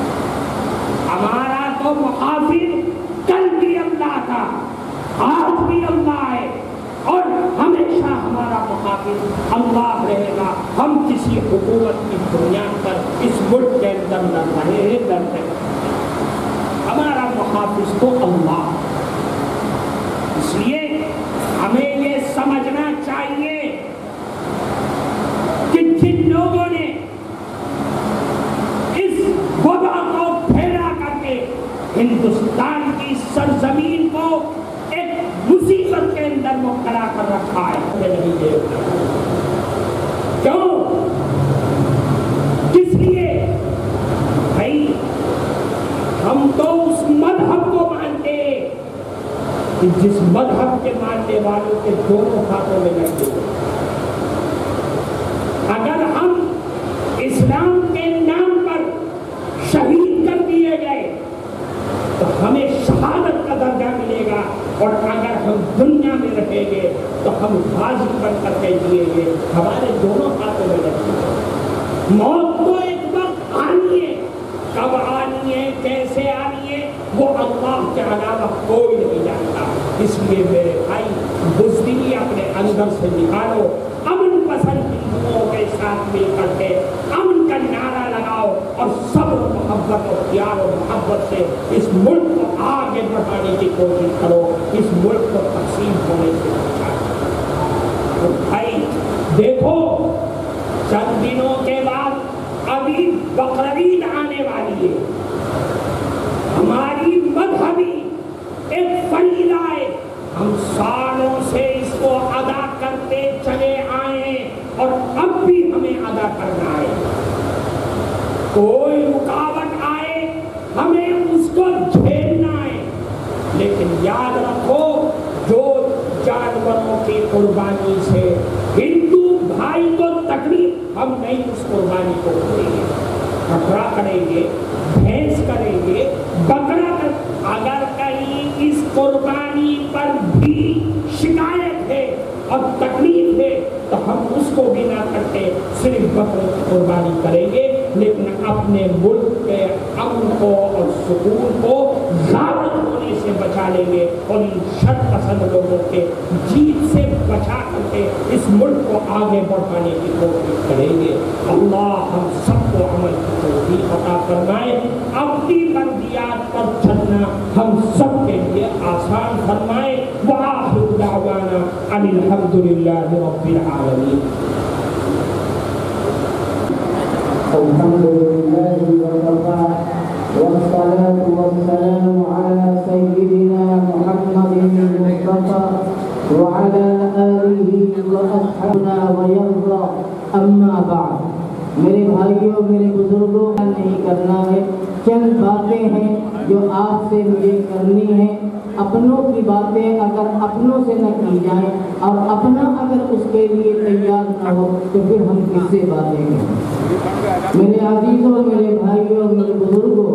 ہمارا تو محافظ کل بھی اللہ تھا، آج بھی اللہ ہے، اور ہمیشہ ہمارا محافظ اللہ رہے گا۔ ہم کسی حکومت کی بنیاد پر اس ملک کے اندر نہ رہے ہیں، لڑتے ہیں، ہمارا محافظ تو اللہ۔ اس لیے ہمیں یہ سمجھنا چاہیے کہ جن لوگوں نے اس وبا کو پھیلا کر کے ہندوستان کی سرزمین کو ایک مصیبت کے اندر مبتلا کر رکھا ہے، ہمیں نہیں دے کیوں؟ کس لیے؟ بھائی ہم تو اس مذہب کو مانتے ہیں کہ جس مذہب کے ماننے والوں کے دونوں ہاتھوں میں لڑکے ہوئے، اگر ہم اسلام کے نام پر شہید کر دیے گئے تو ہمیں شہادت کا درجہ ملے گا، اور اگر ہم دنیا میں رہیں گے تو ہم غازی بن کر کے جیے گے۔ ہمارے دونوں ہاتھوں میں لڑکے ہوئے، موت تو ایک وقت آنی ہے، کب آنی ہے، کیسے آنی ہے، وہ اللہ کے علاوہ کوئی نہیں جانتا۔ اس لیے میرے بھائی بزدلی اپنے اندر سے نکالو، امن پسند ہندوؤں کے ساتھ مل کر کے امن کا نعرہ لگاؤ، اور صبر و محبت اور پیار و محبت سے اس ملک کو آگے بڑھانے کی کوشش کرو، اس ملک کو تقسیم ہونے سے بچاؤ۔ تو بھائی دیکھو، چند دنوں کے بعد ابھی بقرعید آنے والی ہے، ہماری مذہبی ایک فریضہ ہے، ہم سالوں سے اس کو ادا کرتے چلے آئے اور اب بھی ہمیں ادا کرنا ہے۔ کوئی رکاوٹ آئے ہمیں اس کو جھیلنا ہے، لیکن یاد رکھو جو جانوروں کی قربانی سے ہندو بھائی کو تکلیف، ہم نہیں اس قربانی کو کریں گے، بکرا کریں گے، بھینس کریں گے، بکرا کر اگر کہیں اس قربانی پر بھی شکایت ہے اور تکلیف ہے تو ہم اس کو بھی نہ کرتے، صرف بکرے کی قربانی کریں گے، لیکن اپنے ملک کے امن کو اور سکون کو غارت ہونے سے بچا لیں گے، اور ان شر پسند لوگوں کے جیت سے بچا کر کے اس ملک کو آگے بڑھانے کی کوشش کریں گے۔ اللہ ہم سب کو عمل کی توفیق عطا فرمائے، اپنی مرضیات پر چلنا ہم سب کے لیے آسان فرمائے۔ وآخر دعوانا ان الحمد للہ رب العالمین۔ الحمد لله وكفى والصلاة والسلام على سيدنا محمد المصطفى وعلى آله وأصحابنا ويرضى أما بعد۔ میرے بھائیوں، میرے بزرگوں، نہیں کرنا ہے، چند باتیں ہیں جو آپ سے مجھے کرنی ہیں۔ اپنوں کی باتیں اگر اپنوں سے نہ کی جائیں اور اپنا اگر اس کے لیے تیار نہ ہو تو پھر ہم کس سے باتیں کریں؟ میرے عزیزوں، میرے بھائیوں، میرے بزرگوں،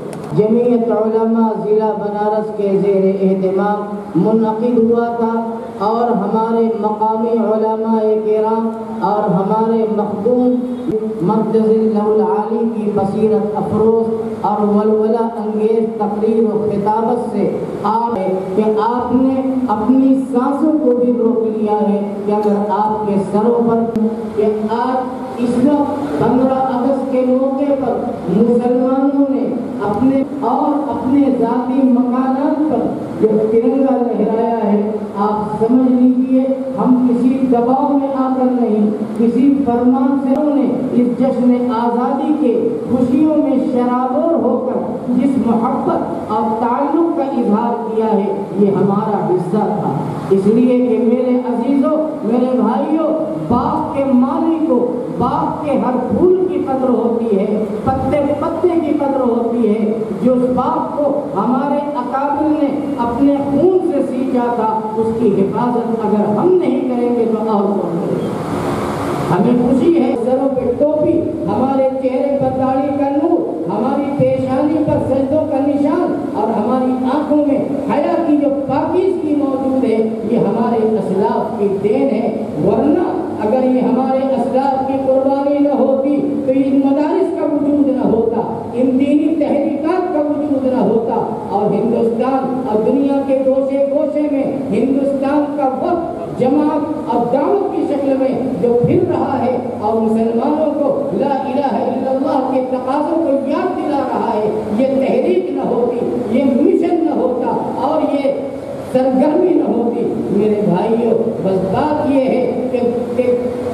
جمعیت علماء ضلع بنارس کے زیر اہتمام منعقد ہوا تھا، اور ہمارے مقامی علماء کرام اور ہمارے مخدوم مرکز اللہ العالی کی بصیرت افروز اور ولولہ انگیز تقریر و خطابت سے آپ کہ آپ نے اپنی سانسوں کو بھی روک لیا ہے کہ اگر آپ کے سروں پر کہ آج اس وقت پندرہ اگست کے موقع پر مسلمانوں نے اپنے اور اپنے ذاتی مکانات پر جو ترنگا لہرایا ہے، آپ سمجھ لیجیے ہم کسی دباؤ میں آ کر نہیں، کسی فرمان سے نے اس جشن آزادی کے خوشیوں میں شرابور ہو کر جس محبت اور تعلق کا اظہار کیا ہے، یہ ہمارا حصہ تھا۔ اس لیے کہ میرے عزیزوں، میرے بھائیوں، باغ کے مالی کو باغ کے ہر پھول کی قدر ہوتی ہے، پتے پتے کی قدر ہوتی ہے۔ جو اس باغ کو ہمارے اکابر نے اپنے خون سے سینچا تھا، اس کی حفاظت اگر ہم نہیں کریں گے تو اور کون کرے گا؟ ہمیں خوشی ہے سروں پہ ٹوپی، ہمارے چہرے پر داڑھی کا نور، ہماری پیشانی پر سجدوں کا نشان، اور ہماری آنکھوں میں حیا کی جو پاکیزگی موجود ہے، یہ ہمارے اسلاف کی دین ہے۔ ورنہ اگر یہ ہمارے اسلاف کی قربانی نہ ہوتی تو ان مدارس کا وجود نہ ہوتا، ان دینی تحریکات کا وجود نہ ہوتا، اور ہندوستان اور دنیا کے گوشے گوشے میں ہندوستان کا وقت جماعت اور دعوت کی شکل میں جو پھر رہا ہے اور مسلمانوں کو لا الہ الا اللہ کے تقاضوں کو یاد دلا رہا ہے، یہ تحریک نہ ہوتی، یہ مشن نہ ہوتا، اور یہ سرگرمی نہ ہوتی، میرے بھائیوں، بس بات یہ ہے کہ, کہ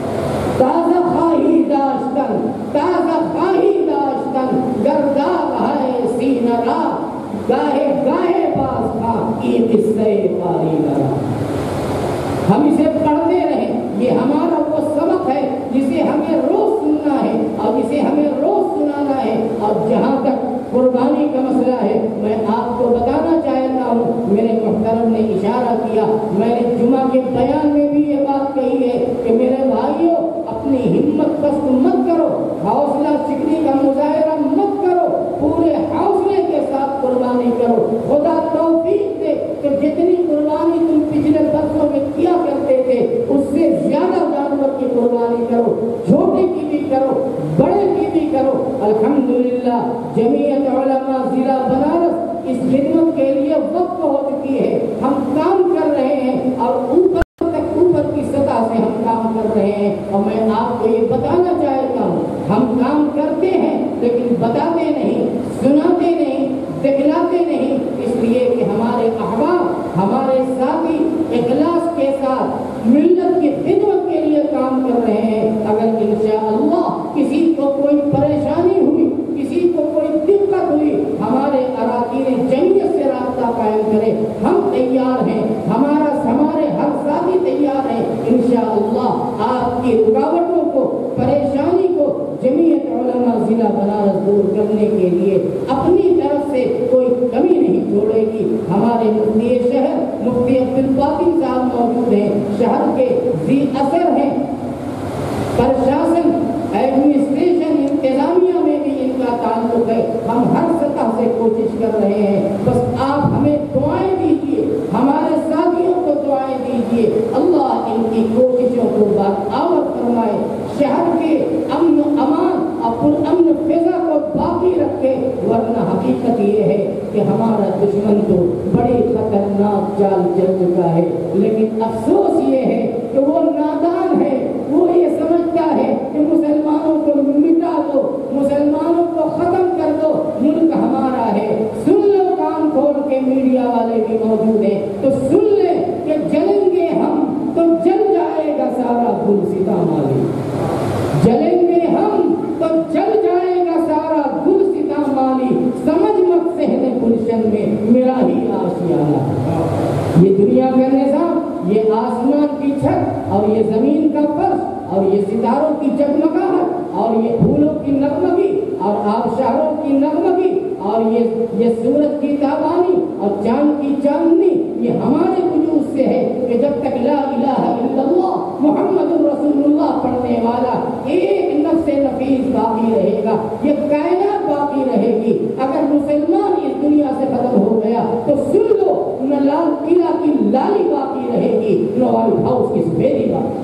تازہ خواہی داشتن تازہ خواہی داشتن گرداب ہے سینہ را، گاہے گاہے باز تھا یہ قصے پاری لگا۔ ہم اسے پڑھتے رہیں، یہ ہمارا وہ سبق ہے جسے ہمیں روز سننا ہے اور جسے ہمیں روز سنانا ہے۔ اور جہاں تک قربانی کا مسئلہ ہے، میں آپ کو بتانا چاہتا ہوں میرے طرف نے اشارہ کیا. میں نے جمعہ کے بیان میں بھی یہ بات کہی ہے کہ میرے بھائیوں اپنی ہمت پست مت کرو, حوصلہ شکنی کا مظاہرہ مت کرو, پورے حوصلے کے ساتھ قربانی کرو. خدا توفیق دے کہ جتنی قربانی تم پچھلے برسوں میں کیا کرتے تھے اس سے زیادہ جانور کی قربانی کرو, چھوٹے کی بھی کرو, بڑے کی بھی کرو. الحمدللہ جمعیت علماء ضلع بنارس اس خدمت کے لیے وقت ہو چکی ہے. ہم کام کر رہے ہیں اور اوپر تک اوپر کی سطح سے ہم کام کر رہے ہیں. اور میں آپ کو یہ بتانا چاہتا ہوں ہم کام کرتے ہیں لیکن بتاتے نہیں, سناتے نہیں, دکھلاتے نہیں, اس لیے کہ ہمارے احباب ہمارے ساتھی اخلاص کے ساتھ ملت کی خدمت کے لیے کام کر رہے ہیں. اگر انشاءاللہ کسی کو کوئی پریشانی ہوئی, کسی کو کوئی دقت ہوئی, ہمارے اراکین جمعیت سے رابطہ قائم کرے. ہم تیار ہیں, ہمارا ہمارے ہر ساتھی تیار ہیں. انشاءاللہ آپ کی رکاوٹوں کو, پریشانی کو جمعیت علماء ضلع بنارس دور کرنے کے لیے اپنی طرف سے کوئی کمی نہیں چھوڑے گی. ہمارے مفتی شہر مفتی عبدالباقی صاحب موجود ہیں, شہر کے ذی اثر ہیں, پرشاسن ایڈمنسٹریشن انتظامیہ میں بھی ان کا تعلق ہے. ہم ہر سطح سے کوشش کر رہے ہیں, بس آپ ہمیں دعائیں دیجیے, ہمارے ساتھیوں کو دعائیں دیجیے. اللہ ان کی کوششوں کو بآور فرمائے, شہر کے امن و امان اور پرامن فضا کو باقی رکھے. ورنہ حقیقت یہ ہے کہ ہمارا دشمن تو بڑی خطرناک چال چل چکا ہے, لیکن افسوس یہ ہے کہ وہ نادان ہے. وہ یہ سمجھتا ہے کہ مسلمانوں کو مٹا دو, مسلمانوں کو ختم کر دو, ملک ہمارا ہے. سن لو کان کھول کے, میڈیا والے بھی موجود ہیں تو سن لیں کہ جلیں گے ہم تو جل جائے گا سارا گل ستا مالی. جلیں گے ہم تو جل جائے گا سارا گل ستا مالی. سمجھ مت صحن گلشن میں میرا ہی آشیانہ. یہ دنیا کا نظام, یہ آسمان کی چھت اور یہ زمین کا فرش اور یہ ستاروں کی جگمگاہٹ اور یہ پھولوں کی نغمگی اور آبشاروں کی نغمگی اور یہ یہ سورج کی تابانی اور چاند کی چاندنی, یہ ہمارے وجود سے ہے کہ جب تک لا الہ الا اللہ محمد رسول اللہ پڑھنے والا ایک نفس نفیس باقی رہے گا, یہ کائنات باقی رہے گی. اگر مسلمان اس دنیا سے ختم ہو گیا تو سن لو, نہ لال قلعہ کی لالی باقی رہے گی, نہ وائٹ ہاؤس کی سفیدی باقی.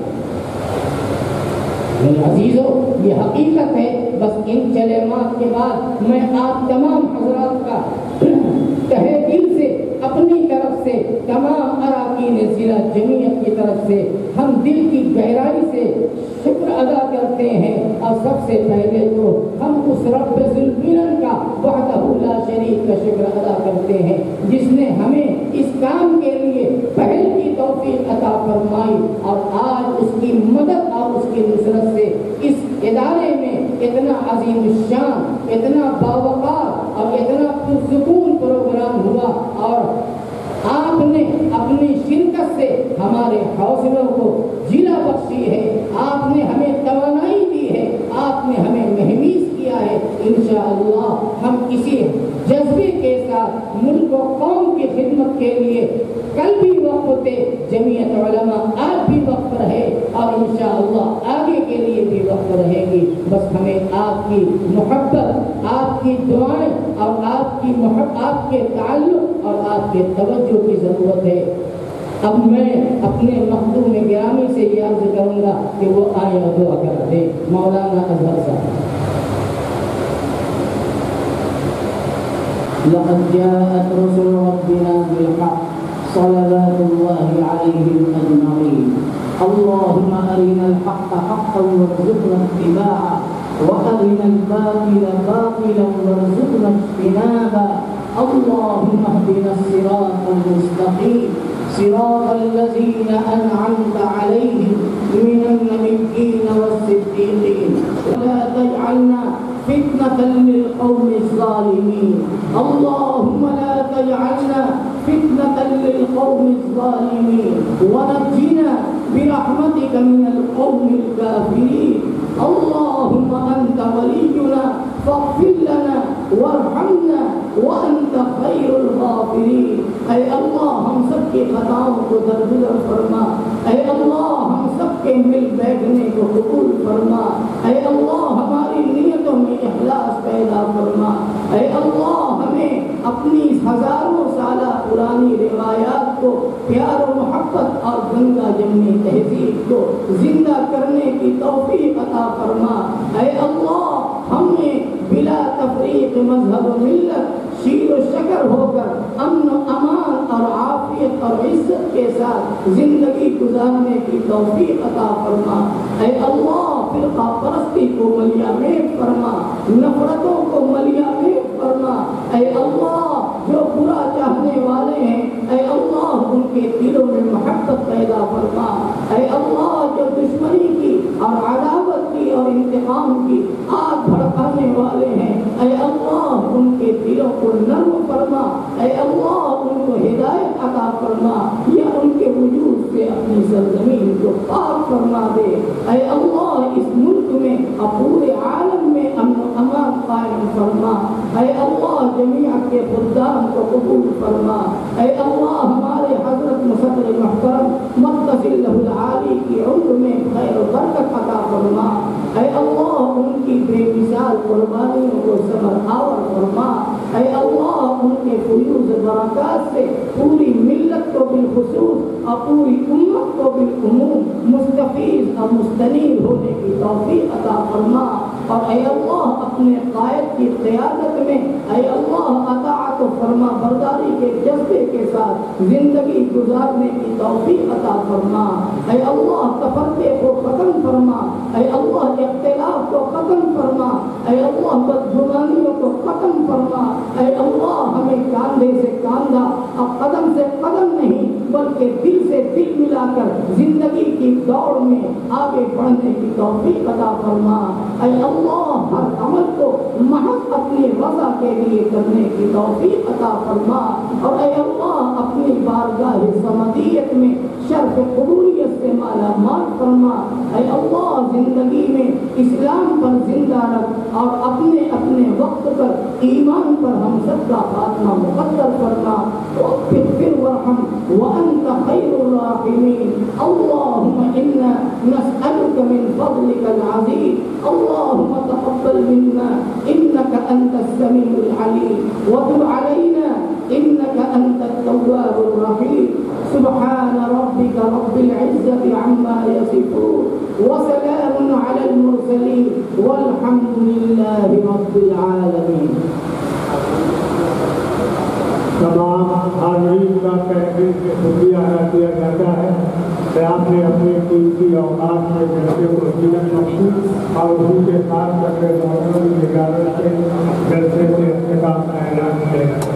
میرے عزیزوں یہ حقیقت ہے. بس ان کلمات کے بعد میں آپ تمام حضرات کا تہہ دل سے, اپنی طرف سے, تمام اراکین ضلع جمعیت کی طرف سے ہم دل کی گہرائی سے شکر ادا کرتے ہیں. اور سب سے پہلے تو ہم اس رب ذوالمنن کا وحدہ لا شریک کا شکر ادا کرتے ہیں جس نے ہمیں اس کام کے لیے پہل کی توفیق عطا فرمائی, اور آج اس کی مدد اور اس کی نصرت سے اس ادارے میں اتنا عظیم الشان, اتنا باوقار اور اتنا پرسکون پروگرام ہوا. اور آپ نے اپنی شرکت سے ہمارے حوصلوں کو جلا بخشی ہے, آپ نے ہمیں توانائی دی ہے, آپ نے ہمیں مہمیز کیا ہے. انشاءاللہ ہم اسی جذبے کے ساتھ ملک و قوم کی خدمت کے لیے کل بھی وقف تھے, جمعیت علماء آج بھی وقف رہے اور انشاءاللہ آگے کے لیے بھی وقف رہے گی. بس ہمیں آپ کی محبت, آپ کی دعائیں اور آپ کی محبت, آپ کے تعلق اور آپ کے توجہ کی ضرورت ہے. اب میں اپنے مخدوم گرامی سے یہ عرض کروں گا کہ وہ آئے اور دعا کر دیں. مولانا اظہر صاحب. لقد جاءت رسل ربنا بالحق صلوات الله عليهم أجمعين. اللهم أرنا الحق حقا وارزقنا اتباعه وأرنا الباطل باطلا وارزقنا اجتنابه. اللهم اهدنا الصراط المستقيم صراط الذين أنعمت عليهم من النبيين والصديقين ولا تجعلنا فتنة للقوم الظالمين. اللهم لا تجعلنا فتنة للقوم الظالمين ونجنا برحمتك من القوم الكافرين. اللهم أنت ولينا فاغفر لنا وارحمنا وأنت خير الغافرين. اے اللہ ہم سب کی خطاؤں کو درگزر فرما، اے اللہ ہم سب کے مل بیٹھنے کو قبول فرما، اے اللہ ہماری نیتوں میں اخلاص پیدا فرما، اے اللہ ہمیں اپنی ہزاروں سالہ پرانی روایات کو، پیار و محبت اور گنگا جمنی تہذیب کو زندہ کرنے کی توفیق عطا فرما، اے اللہ ہم نے بلا تفریق مذہب و ملت شیر و شکر ہو کر امن و امان اور عافیت اور عزت کے ساتھ زندگی گزارنے کی توفیق عطا فرما، اے اللہ فرقہ پرستی کو ملیامید فرما، نفرتوں کو ملیامید فرما، اے اللہ جو برا چاہنے والے ہیں اے اللہ ان کے دلوں میں محبت پیدا فرما، اے اللہ جو دشمنی کی اور عداوت کی اور انتقام کی آگ بھڑکانے والے ہیں اے اللہ ان کے دلوں کو نرم فرما، اے اللہ ان کو ہدایت عطا فرما، یا ان کے وجود سے اپنی سرزمین کو پاک فرما دے، اے اللہ اس ملک میں اور پورے عالم میں امن و امان قائم فرما، اے اللہ جمیع کے خدام کو قبول فرما، اے اللہ ہمارے حضرت مصدر محترم متصل لہ العالی کی عمر میں خیر و برکت عطا فرما، اے اللہ ان کی بے مثال قربانیوں کو ثمر آور فرما، اے اللہ ان کے فیوض برکات سے پوری ملت کو بالخصوص اور پوری امت کو بالعموم مستفیض اور مستنیر ہونے کی توفیق عطا فرما، اور اے اللہ اپنے قائد کی قیادت میں اے اللہ اطاعت و فرما برداری کے جذبے کے ساتھ زندگی گزارنے کی توفیق عطا فرما، اے اللہ تفرقے کو ختم فرما، اے اللہ اختلاف کو ختم فرما، اے اللہ بدگمانیوں کو ختم فرما، اے اللہ ہمیں کاندھے سے کاندھا اور قدم سے قدم نہیں بلکہ دل سے دل ملا کر زندگی کی دوڑ میں آگے بڑھنے کی توفیق عطا فرما، اے اللہ ہر عمل کو محض اپنی رضا کے لیے کرنے کی توفیق عطا فرما، اور اے اللہ اپنی بارگاہ صمدیت میں شرف قبولیت سے مالا مال فرما، اے اللہ زندگی میں اسلام پر زندہ رکھ اور اپنے اپنے وقت پر ایمان پر ہم سب کا خاتمہ مقدر فرما، واغفر وارحم وانت خیر الراحمین، اللهم انا نسألك من فضلك العظیم، اللهم تقبل منا انك انت السميع العليم وتب علينا انك انت التواب الرحيم، سبحان ربك رب العزة عما يصفون وسلام على المرسلين والحمد لله رب العالمين۔ تمام حاضرین کا تحریر سے شکریہ ادا کیا جاتا ہے کہ آپ نے اپنے قیمتی اوقات میں جلسے کو زینت بخشی اور اسی کے ساتھ کرنے والوں کی اجازت سے جلسے سے اختتام کا اعلان کیا۔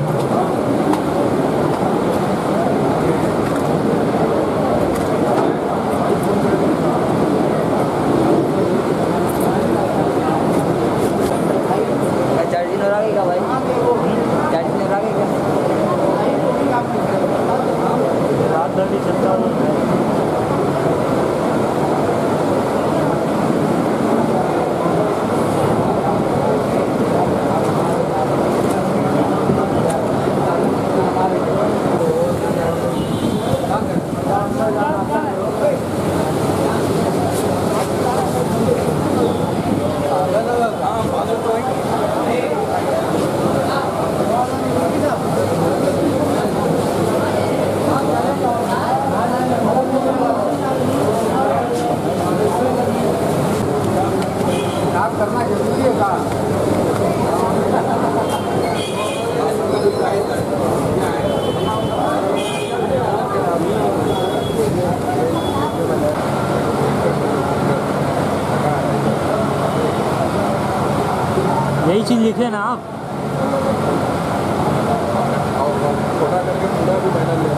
یہی چیز لکھے نا آپ، چھوٹا کر کے پورا بھی بینر لے